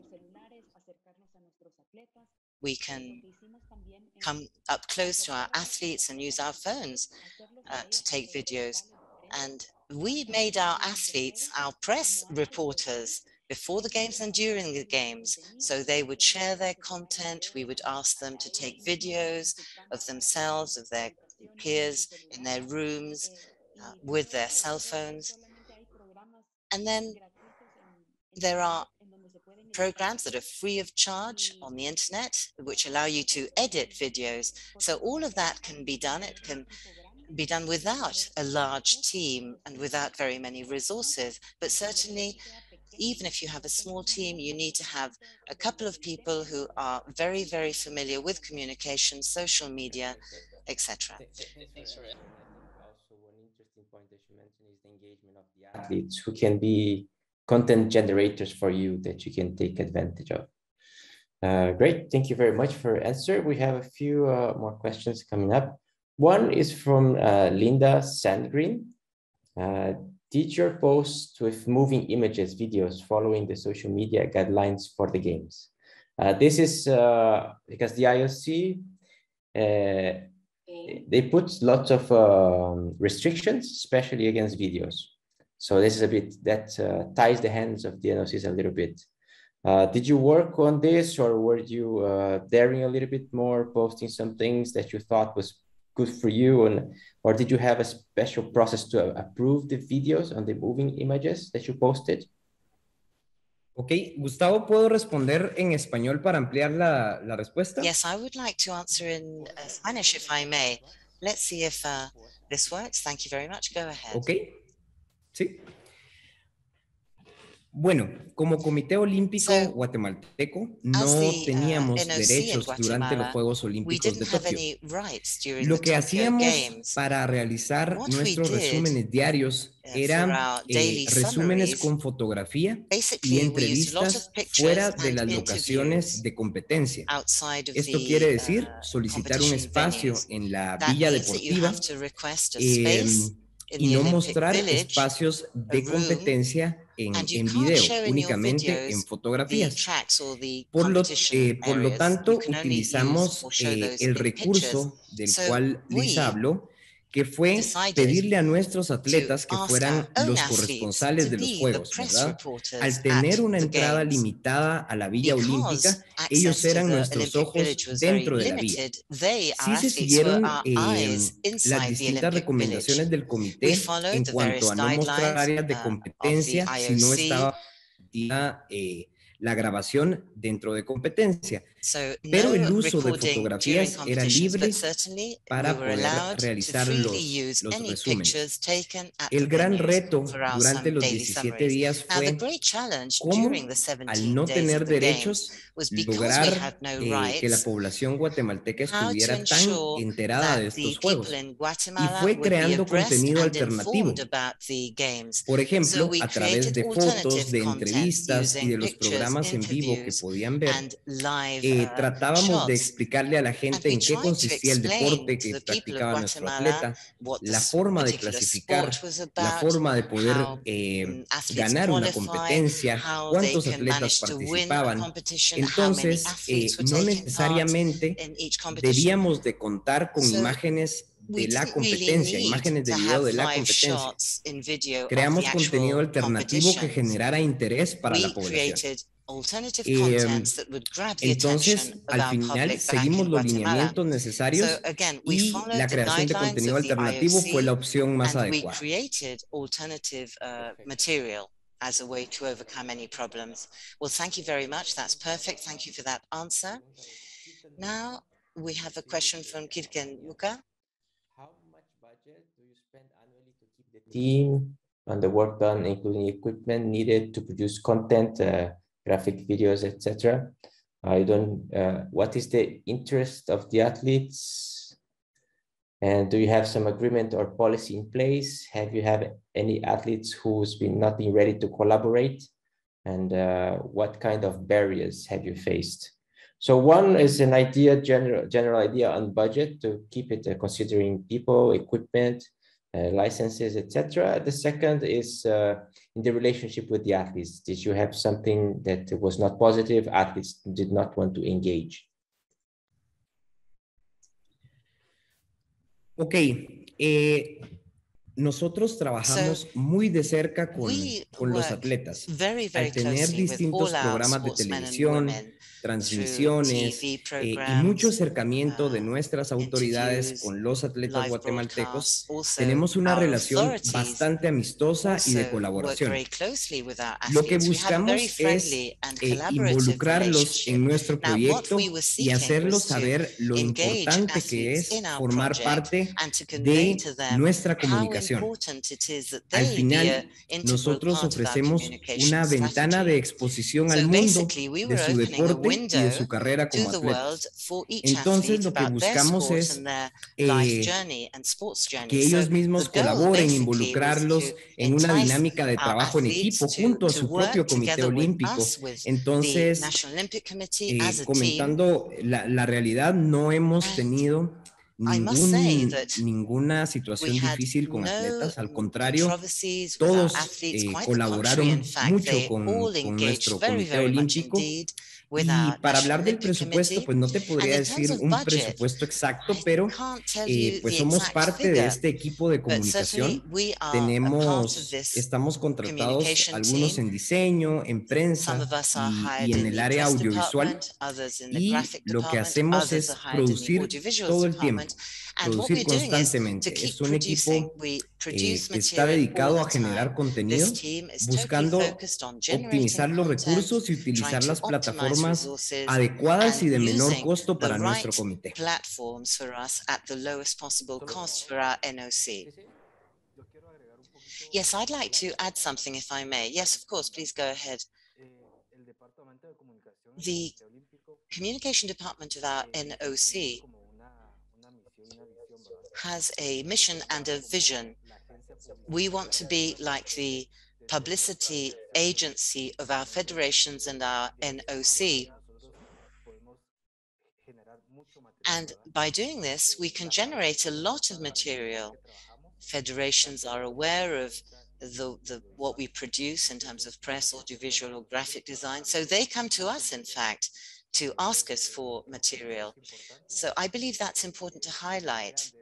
Speaker 2: We can come up close to our athletes and use our phones uh, to take videos. And we made our athletes our press reporters before the games and during the games. So they would share their content. We would ask them to take videos of themselves, of their peers in their rooms, uh, with their cell phones. And then there are programs that are free of charge on the internet, which allow you to edit videos. So all of that can be done. It can be done without a large team and without very many resources. But certainly, even if you have a small team, you need to have a couple of people who are very, very familiar with communication, social media, et cetera.
Speaker 4: Also, one interesting point that you mentioned is the engagement of the athletes who can be content generators for you that you can take advantage of. Uh, great, thank you very much for your answer. We have a few uh, more questions coming up. One is from uh, Linda Sandgreen. Uh, did your post with moving images, videos following the social media guidelines for the games? Uh, this is uh, because the I O C, uh, they put lots of um, restrictions, especially against videos. So this is a bit that uh, ties the hands of the N O Cs a little bit. Uh, did you work on this, or were you uh, daring a little bit more, posting some things that you thought was good for you, and or did you have a special process to approve the videos on the moving images that you posted?
Speaker 1: Ok, Gustavo, ¿puedo responder en español para ampliar la, la respuesta?
Speaker 2: Yes, I would like to answer in uh, Spanish, if I may. Let's see if uh, this works. Thank you very much. Go ahead.
Speaker 1: Ok, sí. Bueno, como Comité Olímpico
Speaker 2: So,
Speaker 1: Guatemalteco,
Speaker 2: as
Speaker 1: no
Speaker 2: the uh,
Speaker 1: teníamos
Speaker 2: N O C in
Speaker 1: derechos durante los
Speaker 2: Guatemala,
Speaker 1: Juegos
Speaker 2: we
Speaker 1: Olímpicos de
Speaker 2: didn't have
Speaker 1: Tokio.
Speaker 2: any rights during
Speaker 1: Lo
Speaker 2: the
Speaker 1: que
Speaker 2: Tokyo
Speaker 1: hacíamos
Speaker 2: Games.
Speaker 1: para realizar
Speaker 2: What we
Speaker 1: nuestros
Speaker 2: did
Speaker 1: resúmenes diarios
Speaker 2: uh, for
Speaker 1: era
Speaker 2: our
Speaker 1: eh,
Speaker 2: daily
Speaker 1: resúmenes
Speaker 2: summaries,
Speaker 1: con fotografía y
Speaker 2: basically we used a lot of
Speaker 1: entrevistas
Speaker 2: pictures
Speaker 1: fuera de
Speaker 2: and
Speaker 1: las locaciones
Speaker 2: interviews
Speaker 1: de competencia.
Speaker 2: outside of
Speaker 1: Esto quiere
Speaker 2: the
Speaker 1: decir
Speaker 2: uh,
Speaker 1: solicitar un
Speaker 2: competition
Speaker 1: espacio
Speaker 2: venues.
Speaker 1: en la
Speaker 2: That
Speaker 1: villa
Speaker 2: means that you
Speaker 1: deportiva
Speaker 2: have to request a
Speaker 1: eh,
Speaker 2: space in
Speaker 1: y
Speaker 2: the
Speaker 1: no
Speaker 2: Olympic
Speaker 1: mostrar
Speaker 2: Village,
Speaker 1: espacios
Speaker 2: a
Speaker 1: de
Speaker 2: room,
Speaker 1: competencia en,
Speaker 2: and you
Speaker 1: en
Speaker 2: can't
Speaker 1: video,
Speaker 2: show in your
Speaker 1: únicamente en
Speaker 2: videos the
Speaker 1: fotografías.
Speaker 2: tracks or the
Speaker 1: Por lo,
Speaker 2: competition
Speaker 1: eh, por lo
Speaker 2: areas. You
Speaker 1: tanto,
Speaker 2: can only use
Speaker 1: utilizamos
Speaker 2: or show
Speaker 1: eh,
Speaker 2: those
Speaker 1: el
Speaker 2: in pictures.
Speaker 1: recurso del
Speaker 2: So
Speaker 1: cual les
Speaker 2: we
Speaker 1: hablo, que fue
Speaker 2: decided
Speaker 1: pedirle a nuestros
Speaker 2: to
Speaker 1: atletas que
Speaker 2: ask our
Speaker 1: fueran
Speaker 2: own
Speaker 1: los
Speaker 2: athletes
Speaker 1: corresponsales
Speaker 2: to
Speaker 1: de los
Speaker 2: be the
Speaker 1: Juegos,
Speaker 2: press
Speaker 1: ¿verdad?
Speaker 2: reporters
Speaker 1: Al
Speaker 2: at
Speaker 1: tener una
Speaker 2: the
Speaker 1: entrada
Speaker 2: games.
Speaker 1: limitada a la Villa Olímpica,
Speaker 2: Because
Speaker 1: ellos
Speaker 2: access to
Speaker 1: eran
Speaker 2: the
Speaker 1: nuestros
Speaker 2: Olympic
Speaker 1: ojos
Speaker 2: Village was very
Speaker 1: dentro de la villa.
Speaker 2: limited, they, our
Speaker 1: Sí se
Speaker 2: athletes, were
Speaker 1: siguieron
Speaker 2: our
Speaker 1: eh,
Speaker 2: eyes
Speaker 1: las
Speaker 2: inside the
Speaker 1: distintas
Speaker 2: Olympic
Speaker 1: recomendaciones
Speaker 2: Village.
Speaker 1: del
Speaker 2: We
Speaker 1: comité
Speaker 2: followed
Speaker 1: en
Speaker 2: the
Speaker 1: cuanto
Speaker 2: various
Speaker 1: a no mostrar
Speaker 2: guidelines
Speaker 1: áreas de
Speaker 2: uh, of the
Speaker 1: competencia si no
Speaker 2: I O C.
Speaker 1: estaba permitida, eh, la grabación dentro de competencia.
Speaker 2: So
Speaker 1: Pero el
Speaker 2: no
Speaker 1: uso de
Speaker 2: recording during
Speaker 1: fotografías era
Speaker 2: competitions, but
Speaker 1: libre
Speaker 2: certainly we
Speaker 1: para
Speaker 2: were
Speaker 1: poder
Speaker 2: allowed to
Speaker 1: realizar
Speaker 2: freely
Speaker 1: los,
Speaker 2: use
Speaker 1: los
Speaker 2: any
Speaker 1: resúmenes.
Speaker 2: pictures taken at the
Speaker 1: El gran
Speaker 2: venues
Speaker 1: reto
Speaker 2: for our
Speaker 1: durante
Speaker 2: some
Speaker 1: los
Speaker 2: daily
Speaker 1: diecisiete
Speaker 2: summaries.
Speaker 1: días
Speaker 2: Now, the
Speaker 1: fue
Speaker 2: great challenge during the
Speaker 1: cómo, al
Speaker 2: seventeen
Speaker 1: no
Speaker 2: days of
Speaker 1: tener
Speaker 2: the games
Speaker 1: derechos,
Speaker 2: was because we had
Speaker 1: lograr
Speaker 2: no
Speaker 1: eh, que la
Speaker 2: rights,
Speaker 1: población guatemalteca
Speaker 2: how to
Speaker 1: estuviera tan
Speaker 2: ensure
Speaker 1: enterada de
Speaker 2: that the
Speaker 1: estos
Speaker 2: people
Speaker 1: juegos.
Speaker 2: in
Speaker 1: Y
Speaker 2: Guatemala
Speaker 1: fue
Speaker 2: would be
Speaker 1: creando
Speaker 2: abreast
Speaker 1: contenido
Speaker 2: and
Speaker 1: alternativo.
Speaker 2: informed about the games.
Speaker 1: Por
Speaker 2: So
Speaker 1: ejemplo,
Speaker 2: we
Speaker 1: a través
Speaker 2: created
Speaker 1: de fotos,
Speaker 2: alternative
Speaker 1: de
Speaker 2: content
Speaker 1: entrevistas y
Speaker 2: using
Speaker 1: de los
Speaker 2: pictures,
Speaker 1: programas en vivo que
Speaker 2: interviews,
Speaker 1: podían ver,
Speaker 2: and live
Speaker 1: eh,
Speaker 2: uh,
Speaker 1: tratábamos de
Speaker 2: shots.
Speaker 1: explicarle a la
Speaker 2: And
Speaker 1: gente
Speaker 2: we
Speaker 1: en qué
Speaker 2: tried to
Speaker 1: consistía el
Speaker 2: explain
Speaker 1: deporte
Speaker 2: to
Speaker 1: que
Speaker 2: the people of
Speaker 1: practicaba nuestro
Speaker 2: Guatemala
Speaker 1: atleta,
Speaker 2: what
Speaker 1: la
Speaker 2: this
Speaker 1: forma de
Speaker 2: particular
Speaker 1: clasificar,
Speaker 2: sport was
Speaker 1: la
Speaker 2: about,
Speaker 1: forma de poder
Speaker 2: how
Speaker 1: eh,
Speaker 2: mm, athletes
Speaker 1: ganar una
Speaker 2: qualify,
Speaker 1: competencia,
Speaker 2: how they
Speaker 1: cuántos
Speaker 2: can
Speaker 1: atletas
Speaker 2: manage to win a
Speaker 1: participaban.
Speaker 2: competition, how many
Speaker 1: Entonces,
Speaker 2: athletes
Speaker 1: eh,
Speaker 2: were
Speaker 1: no
Speaker 2: taking part
Speaker 1: necesariamente
Speaker 2: in each competition.
Speaker 1: debíamos de contar con
Speaker 2: So
Speaker 1: imágenes
Speaker 2: we
Speaker 1: de la
Speaker 2: didn't really
Speaker 1: competencia,
Speaker 2: need
Speaker 1: imágenes de
Speaker 2: to
Speaker 1: video
Speaker 2: have
Speaker 1: de la
Speaker 2: live
Speaker 1: competencia.
Speaker 2: shots in video of the
Speaker 1: Creamos contenido
Speaker 2: actual
Speaker 1: alternativo que
Speaker 2: competitions.
Speaker 1: generara interés para la
Speaker 2: We
Speaker 1: población.
Speaker 2: created alternative
Speaker 1: Eh,
Speaker 2: contents that would grab the attention
Speaker 1: entonces,
Speaker 2: of
Speaker 1: al
Speaker 2: our
Speaker 1: final,
Speaker 2: public back
Speaker 1: seguimos
Speaker 2: in
Speaker 1: los
Speaker 2: Guatemala.
Speaker 1: lineamientos
Speaker 2: So
Speaker 1: necesarios
Speaker 2: again, we
Speaker 1: y
Speaker 2: followed
Speaker 1: la
Speaker 2: the
Speaker 1: creación de
Speaker 2: guidelines
Speaker 1: contenido
Speaker 2: of the I O
Speaker 1: alternativo fue la
Speaker 2: C,
Speaker 1: opción más
Speaker 2: and we
Speaker 1: adecuada.
Speaker 2: created alternative uh, material as a way to overcome any problems. Well, thank you very much. That's perfect. Thank you for that answer. Now we have a question from Kirken Luka.
Speaker 4: How much budget do you spend annually to keep the team and the work done, including equipment needed to produce content, uh, graphic videos, et cetera? I don't. Uh, what is the interest of the athletes? And do you have some agreement or policy in place? Have you have any athletes who's been not been ready to collaborate? And uh, what kind of barriers have you faced? So one is an idea, general general idea on budget to keep it uh, considering people, equipment, uh, licenses, et cetera. The second is uh, in the relationship with the athletes. Did you have something that was not positive? Athletes did not want to engage.
Speaker 1: Ok, eh, nosotros trabajamos
Speaker 2: So,
Speaker 1: muy de cerca con,
Speaker 2: we
Speaker 1: con los
Speaker 2: work
Speaker 1: atletas.
Speaker 2: very, very
Speaker 1: Al tener
Speaker 2: closely with
Speaker 1: distintos
Speaker 2: all our
Speaker 1: programas de
Speaker 2: sportsmen and
Speaker 1: televisión,
Speaker 2: women through
Speaker 1: transmisiones
Speaker 2: T V
Speaker 1: eh, y mucho
Speaker 2: programs,
Speaker 1: acercamiento de
Speaker 2: uh,
Speaker 1: nuestras autoridades
Speaker 2: interviews,
Speaker 1: con los atletas
Speaker 2: live
Speaker 1: guatemaltecos,
Speaker 2: broadcasts. Also,
Speaker 1: tenemos una
Speaker 2: our
Speaker 1: relación
Speaker 2: authorities
Speaker 1: bastante amistosa y de
Speaker 2: also work
Speaker 1: colaboración.
Speaker 2: very closely with our
Speaker 1: Lo que
Speaker 2: athletes. We have a very
Speaker 1: buscamos
Speaker 2: friendly
Speaker 1: es
Speaker 2: and
Speaker 1: eh,
Speaker 2: collaborative
Speaker 1: involucrarlos en
Speaker 2: relationship.
Speaker 1: nuestro
Speaker 2: Now, what
Speaker 1: proyecto
Speaker 2: we were
Speaker 1: y
Speaker 2: seeking
Speaker 1: hacerlos
Speaker 2: was to
Speaker 1: saber lo
Speaker 2: engage
Speaker 1: importante que
Speaker 2: athletes
Speaker 1: es
Speaker 2: in our
Speaker 1: formar
Speaker 2: project
Speaker 1: parte
Speaker 2: and to convey to
Speaker 1: de
Speaker 2: them
Speaker 1: nuestra
Speaker 2: how
Speaker 1: comunicación.
Speaker 2: important it is that
Speaker 1: Al
Speaker 2: they be
Speaker 1: final,
Speaker 2: an integral
Speaker 1: nosotros
Speaker 2: part of our
Speaker 1: ofrecemos
Speaker 2: communication
Speaker 1: una ventana de
Speaker 2: strategy.
Speaker 1: exposición al
Speaker 2: So
Speaker 1: mundo
Speaker 2: basically, we
Speaker 1: de
Speaker 2: were
Speaker 1: su
Speaker 2: opening a
Speaker 1: deporte y de
Speaker 2: window
Speaker 1: su carrera
Speaker 2: to
Speaker 1: como
Speaker 2: the world
Speaker 1: atletas.
Speaker 2: for each
Speaker 1: Entonces,
Speaker 2: athlete
Speaker 1: lo que
Speaker 2: about their
Speaker 1: buscamos
Speaker 2: sport
Speaker 1: es
Speaker 2: and their life
Speaker 1: eh,
Speaker 2: journey and sports
Speaker 1: que
Speaker 2: journey. So
Speaker 1: ellos mismos
Speaker 2: the goal
Speaker 1: colaboren,
Speaker 2: basically was
Speaker 1: involucrarlos
Speaker 2: to
Speaker 1: en una
Speaker 2: entice
Speaker 1: dinámica de
Speaker 2: our
Speaker 1: trabajo en
Speaker 2: athletes
Speaker 1: equipo
Speaker 2: to,
Speaker 1: junto a
Speaker 2: to
Speaker 1: su propio
Speaker 2: work
Speaker 1: comité
Speaker 2: together with
Speaker 1: olímpico.
Speaker 2: us, with the
Speaker 1: Entonces,
Speaker 2: National Olympic Committee
Speaker 1: eh,
Speaker 2: as a team.
Speaker 1: comentando la, la realidad, no hemos
Speaker 2: And
Speaker 1: tenido
Speaker 2: I must say
Speaker 1: ningún,
Speaker 2: that
Speaker 1: ninguna
Speaker 2: we
Speaker 1: situación
Speaker 2: had
Speaker 1: difícil con
Speaker 2: no
Speaker 1: atletas. Al contrario,
Speaker 2: controversies with our
Speaker 1: todos
Speaker 2: athletes,
Speaker 1: eh,
Speaker 2: quite the contrary. In
Speaker 1: colaboraron
Speaker 2: fact,
Speaker 1: mucho
Speaker 2: they
Speaker 1: con,
Speaker 2: all
Speaker 1: con
Speaker 2: engaged
Speaker 1: nuestro
Speaker 2: very,
Speaker 1: comité
Speaker 2: very much
Speaker 1: olímpico.
Speaker 2: indeed with
Speaker 1: Y
Speaker 2: our
Speaker 1: para
Speaker 2: National
Speaker 1: hablar del
Speaker 2: Olympic
Speaker 1: presupuesto,
Speaker 2: Committee.
Speaker 1: pues no te
Speaker 2: And
Speaker 1: podría
Speaker 2: in terms
Speaker 1: decir
Speaker 2: of
Speaker 1: un
Speaker 2: budget,
Speaker 1: presupuesto exacto,
Speaker 2: I
Speaker 1: pero
Speaker 2: can't tell
Speaker 1: eh,
Speaker 2: you
Speaker 1: pues
Speaker 2: the
Speaker 1: somos
Speaker 2: exact
Speaker 1: parte de
Speaker 2: figure,
Speaker 1: este equipo de
Speaker 2: but certainly
Speaker 1: comunicación.
Speaker 2: we are a part of
Speaker 1: Tenemos,
Speaker 2: this
Speaker 1: estamos contratados
Speaker 2: communication
Speaker 1: algunos
Speaker 2: team.
Speaker 1: en diseño, en
Speaker 2: Some
Speaker 1: prensa
Speaker 2: of us are
Speaker 1: y,
Speaker 2: hired
Speaker 1: y en
Speaker 2: in
Speaker 1: el
Speaker 2: the
Speaker 1: área
Speaker 2: press
Speaker 1: audiovisual.
Speaker 2: department, others in the
Speaker 1: Y
Speaker 2: graphic
Speaker 1: lo que
Speaker 2: department,
Speaker 1: hacemos
Speaker 2: others
Speaker 1: es
Speaker 2: are hired in the
Speaker 1: producir
Speaker 2: audiovisuals
Speaker 1: todo el tiempo,
Speaker 2: department. And what
Speaker 1: producir
Speaker 2: we're doing is to
Speaker 1: constantemente.
Speaker 2: keep
Speaker 1: Es un
Speaker 2: producing.
Speaker 1: equipo
Speaker 2: We
Speaker 1: eh,
Speaker 2: produce
Speaker 1: que está
Speaker 2: material all
Speaker 1: dedicado
Speaker 2: the
Speaker 1: a generar
Speaker 2: time.
Speaker 1: contenido,
Speaker 2: This team is totally
Speaker 1: buscando
Speaker 2: focused on generating
Speaker 1: optimizar los
Speaker 2: content,
Speaker 1: recursos y
Speaker 2: trying
Speaker 1: utilizar
Speaker 2: to
Speaker 1: las
Speaker 2: optimize
Speaker 1: plataformas
Speaker 2: resources,
Speaker 1: adecuadas y
Speaker 2: and
Speaker 1: de menor
Speaker 2: using
Speaker 1: costo
Speaker 2: the
Speaker 1: para nuestro
Speaker 2: right
Speaker 1: comité.
Speaker 2: platforms for us at the lowest possible cost for our N O C. Yes, I'd like to add something if I may. Yes, of course, please go ahead. The communication department of our N O C has a mission and a vision. We want to be like the publicity agency of our federations and our N O C. And by doing this, we can generate a lot of material. Federations are aware of the, the, what we produce in terms of press, audiovisual, or graphic design. So they come to us, in fact, to ask us for material. So I believe that's important to highlight.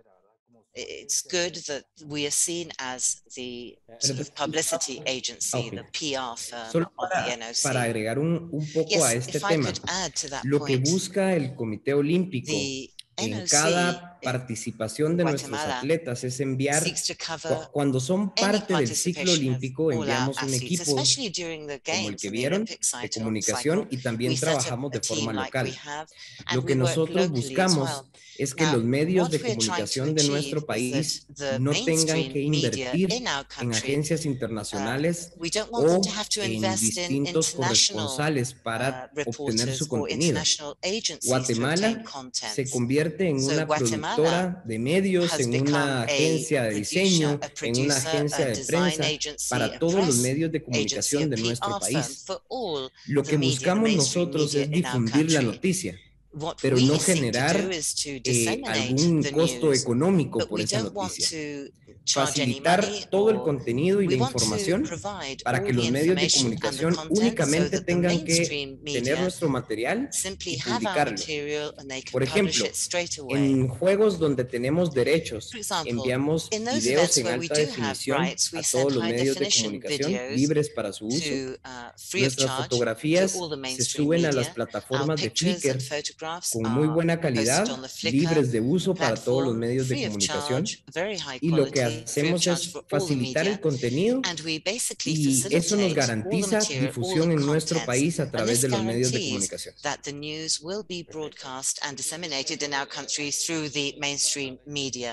Speaker 2: It's good that we are seen as the sort of publicity agency,
Speaker 1: Okay.
Speaker 2: the P R firm
Speaker 1: Solo
Speaker 2: of
Speaker 1: para,
Speaker 2: the N O C.
Speaker 1: para agregar un, un poco
Speaker 2: Yes,
Speaker 1: a este
Speaker 2: if I
Speaker 1: tema,
Speaker 2: could add to that
Speaker 1: lo que
Speaker 2: point,
Speaker 1: busca el Comité Olímpico
Speaker 2: the N
Speaker 1: en
Speaker 2: O C
Speaker 1: cada
Speaker 2: in
Speaker 1: participación de nuestros
Speaker 2: Guatemala
Speaker 1: atletas es enviar,
Speaker 2: seeks to
Speaker 1: cu-
Speaker 2: cover
Speaker 1: cuando son
Speaker 2: any
Speaker 1: parte del ciclo
Speaker 2: participation of
Speaker 1: olímpico,
Speaker 2: all our
Speaker 1: enviamos un
Speaker 2: athletes,
Speaker 1: equipo
Speaker 2: especially during the
Speaker 1: como el
Speaker 2: games
Speaker 1: que
Speaker 2: in the
Speaker 1: vieron
Speaker 2: Olympic
Speaker 1: de
Speaker 2: cycle.
Speaker 1: comunicación y
Speaker 2: We
Speaker 1: también
Speaker 2: set up
Speaker 1: trabajamos
Speaker 2: a
Speaker 1: de forma
Speaker 2: team like we
Speaker 1: local.
Speaker 2: have,
Speaker 1: Lo
Speaker 2: and
Speaker 1: que
Speaker 2: we work
Speaker 1: nosotros
Speaker 2: locally as well.
Speaker 1: buscamos es que
Speaker 2: Now,
Speaker 1: los medios
Speaker 2: what
Speaker 1: de
Speaker 2: we're trying to
Speaker 1: comunicación de nuestro
Speaker 2: achieve is
Speaker 1: país
Speaker 2: that the
Speaker 1: no tengan
Speaker 2: mainstream
Speaker 1: que
Speaker 2: media
Speaker 1: invertir
Speaker 2: in our
Speaker 1: en
Speaker 2: country,
Speaker 1: agencias
Speaker 2: uh,
Speaker 1: internacionales
Speaker 2: we don't want them to
Speaker 1: o
Speaker 2: have to
Speaker 1: en
Speaker 2: invest in
Speaker 1: distintos
Speaker 2: international
Speaker 1: corresponsales
Speaker 2: uh,
Speaker 1: para obtener su
Speaker 2: reporters or
Speaker 1: contenido.
Speaker 2: international agencies to obtain
Speaker 1: Guatemala
Speaker 2: content.
Speaker 1: se convierte en
Speaker 2: So
Speaker 1: una
Speaker 2: Guatemala
Speaker 1: productora de medios,
Speaker 2: has
Speaker 1: en
Speaker 2: become
Speaker 1: una
Speaker 2: a
Speaker 1: agencia de
Speaker 2: producer,
Speaker 1: diseño,
Speaker 2: a
Speaker 1: en una
Speaker 2: producer,
Speaker 1: agencia
Speaker 2: a
Speaker 1: de
Speaker 2: design
Speaker 1: prensa
Speaker 2: agency,
Speaker 1: para
Speaker 2: a
Speaker 1: todos los
Speaker 2: press
Speaker 1: medios de
Speaker 2: agency, a
Speaker 1: comunicación de
Speaker 2: P
Speaker 1: nuestro
Speaker 2: R firm
Speaker 1: país.
Speaker 2: for all
Speaker 1: Lo
Speaker 2: the
Speaker 1: que
Speaker 2: media, the
Speaker 1: buscamos
Speaker 2: mainstream
Speaker 1: nosotros
Speaker 2: media
Speaker 1: es
Speaker 2: in our
Speaker 1: difundir la
Speaker 2: country.
Speaker 1: noticia,
Speaker 2: What
Speaker 1: pero
Speaker 2: we
Speaker 1: no
Speaker 2: seek to do
Speaker 1: generar
Speaker 2: is to
Speaker 1: eh,
Speaker 2: disseminate
Speaker 1: algún
Speaker 2: the
Speaker 1: costo
Speaker 2: news,
Speaker 1: económico
Speaker 2: but
Speaker 1: por
Speaker 2: we
Speaker 1: esa
Speaker 2: don't want
Speaker 1: noticia.
Speaker 2: to charge any money,
Speaker 1: Facilitar todo el
Speaker 2: or
Speaker 1: contenido y
Speaker 2: we
Speaker 1: la
Speaker 2: want to
Speaker 1: información
Speaker 2: provide
Speaker 1: para
Speaker 2: all
Speaker 1: que
Speaker 2: the
Speaker 1: los medios de
Speaker 2: information and the
Speaker 1: comunicación
Speaker 2: content so
Speaker 1: únicamente
Speaker 2: that the
Speaker 1: tengan que
Speaker 2: mainstream
Speaker 1: tener
Speaker 2: media
Speaker 1: nuestro material
Speaker 2: simply
Speaker 1: y
Speaker 2: have our
Speaker 1: publicarlo.
Speaker 2: material and they can
Speaker 1: Por
Speaker 2: publish
Speaker 1: ejemplo,
Speaker 2: it straight away.
Speaker 1: en juegos donde tenemos derechos,
Speaker 2: For example,
Speaker 1: enviamos
Speaker 2: in those
Speaker 1: videos
Speaker 2: events
Speaker 1: en
Speaker 2: where we
Speaker 1: alta
Speaker 2: do have
Speaker 1: definición
Speaker 2: rights, we
Speaker 1: a
Speaker 2: send
Speaker 1: todos los
Speaker 2: high
Speaker 1: medios de
Speaker 2: definition
Speaker 1: comunicación
Speaker 2: videos
Speaker 1: libres para su uso.
Speaker 2: to uh, free of
Speaker 1: Nuestras
Speaker 2: charge to
Speaker 1: fotografías
Speaker 2: all the
Speaker 1: se
Speaker 2: mainstream
Speaker 1: suben a las
Speaker 2: media. Our
Speaker 1: plataformas de
Speaker 2: pictures and
Speaker 1: Flickr
Speaker 2: photographs
Speaker 1: con muy
Speaker 2: are
Speaker 1: buena
Speaker 2: posted
Speaker 1: calidad,
Speaker 2: on the Flickr
Speaker 1: libres de uso para todos los
Speaker 2: platform,
Speaker 1: medios de
Speaker 2: free of
Speaker 1: comunicación.
Speaker 2: charge, very high
Speaker 1: Y lo que
Speaker 2: quality, free of
Speaker 1: hacemos
Speaker 2: charge
Speaker 1: es
Speaker 2: for all the
Speaker 1: facilitar el
Speaker 2: media.
Speaker 1: contenido
Speaker 2: And we basically
Speaker 1: y eso nos
Speaker 2: facilitate all the
Speaker 1: garantiza
Speaker 2: material, all
Speaker 1: difusión
Speaker 2: the
Speaker 1: en nuestro
Speaker 2: contents.
Speaker 1: país a
Speaker 2: And
Speaker 1: través
Speaker 2: this
Speaker 1: de los medios de
Speaker 2: guarantees
Speaker 1: comunicación.
Speaker 2: that the news will be broadcast and disseminated in our country through the mainstream media.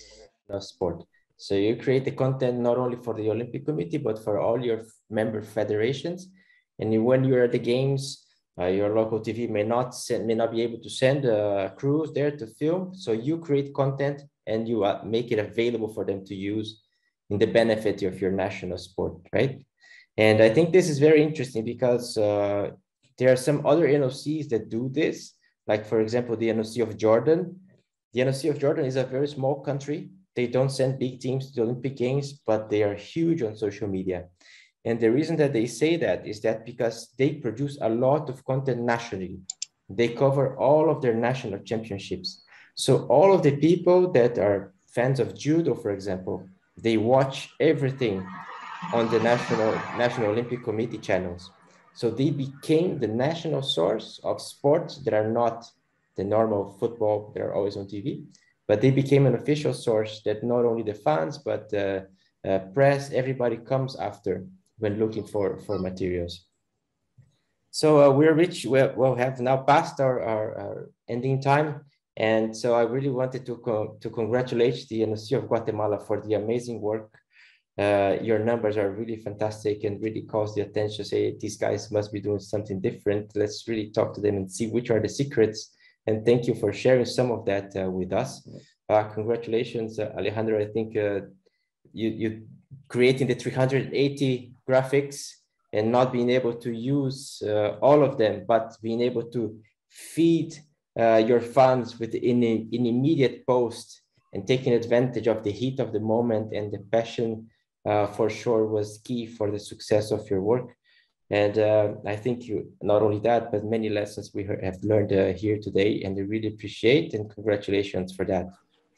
Speaker 4: Sport. So you create the content not only for the Olympic Committee, but for all your member federations. And when you're at the games, uh, your local T V may not send, may not be able to send uh, crews there to film. So you create content and you uh, make it available for them to use in the benefit of your national sport, right? And I think this is very interesting because uh, there are some other N O Cs that do this. Like, for example, the N O C of Jordan. The N O C of Jordan is a very small country. They don't send big teams to the Olympic Games, but they are huge on social media. And the reason that they say that is that because they produce a lot of content nationally. They cover all of their national championships. So all of the people that are fans of judo, for example, they watch everything on the National, National Olympic Committee channels. So they became the national source of sports that are not the normal football that are always on T V, but they became an official source that not only the fans, but uh, uh, press, everybody comes after when looking for, for materials. So uh, we're rich, we we'll have now passed our, our, our ending time. And so I really wanted to, co to congratulate the N O C of Guatemala for the amazing work. Uh, your numbers are really fantastic and really calls the attention, say, these guys must be doing something different. Let's really talk to them and see which are the secrets. And thank you for sharing some of that uh, with us. Uh, congratulations, uh, Alejandro. I think uh, you, you creating the three hundred eighty graphics and not being able to use uh, all of them, but being able to feed uh, your fans with in an immediate post and taking advantage of the heat of the moment and the passion uh, for sure was key for the success of your work. And uh, I think you, not only that, but many lessons we have learned uh, here today, and I really appreciate and congratulations for that.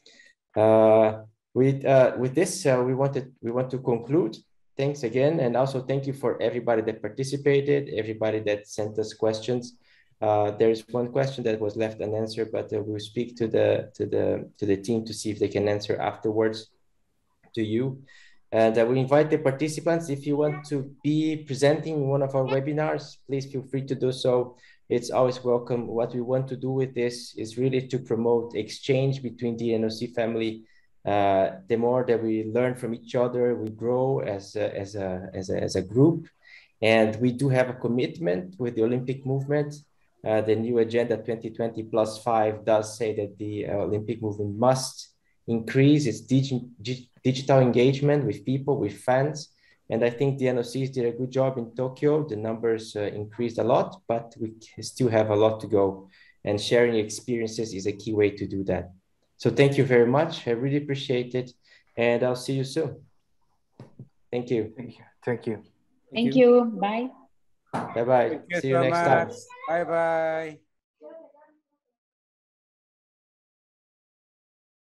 Speaker 4: Uh, with, uh, with this, uh, we, wanted, we want to conclude. Thanks again. And also thank you for everybody that participated, everybody that sent us questions. Uh, there's one question that was left unanswered, but uh, we'll speak to the, to, the, to the team to see if they can answer afterwards to you. And uh, we invite the participants, if you want to be presenting one of our webinars, please feel free to do so. It's always welcome. What we want to do with this is really to promote exchange between the N O C family Uh, the more that we learn from each other, we grow as a, as a, as a, as a group. And we do have a commitment with the Olympic movement. Uh, the new agenda twenty twenty plus five does say that the uh, Olympic movement must increase its digi digital engagement with people, with fans. And I think the N O Cs did a good job in Tokyo. The numbers uh, increased a lot, but we still have a lot to go. And sharing experiences is a key way to do that. So thank you very much. I really appreciate it. And I'll see you soon. Thank you.
Speaker 11: Thank you. Thank you.
Speaker 9: Thank you. Bye.
Speaker 4: Bye-bye.
Speaker 12: Thank you
Speaker 4: See you
Speaker 12: so
Speaker 4: next
Speaker 12: much.
Speaker 4: time.
Speaker 12: Bye-bye.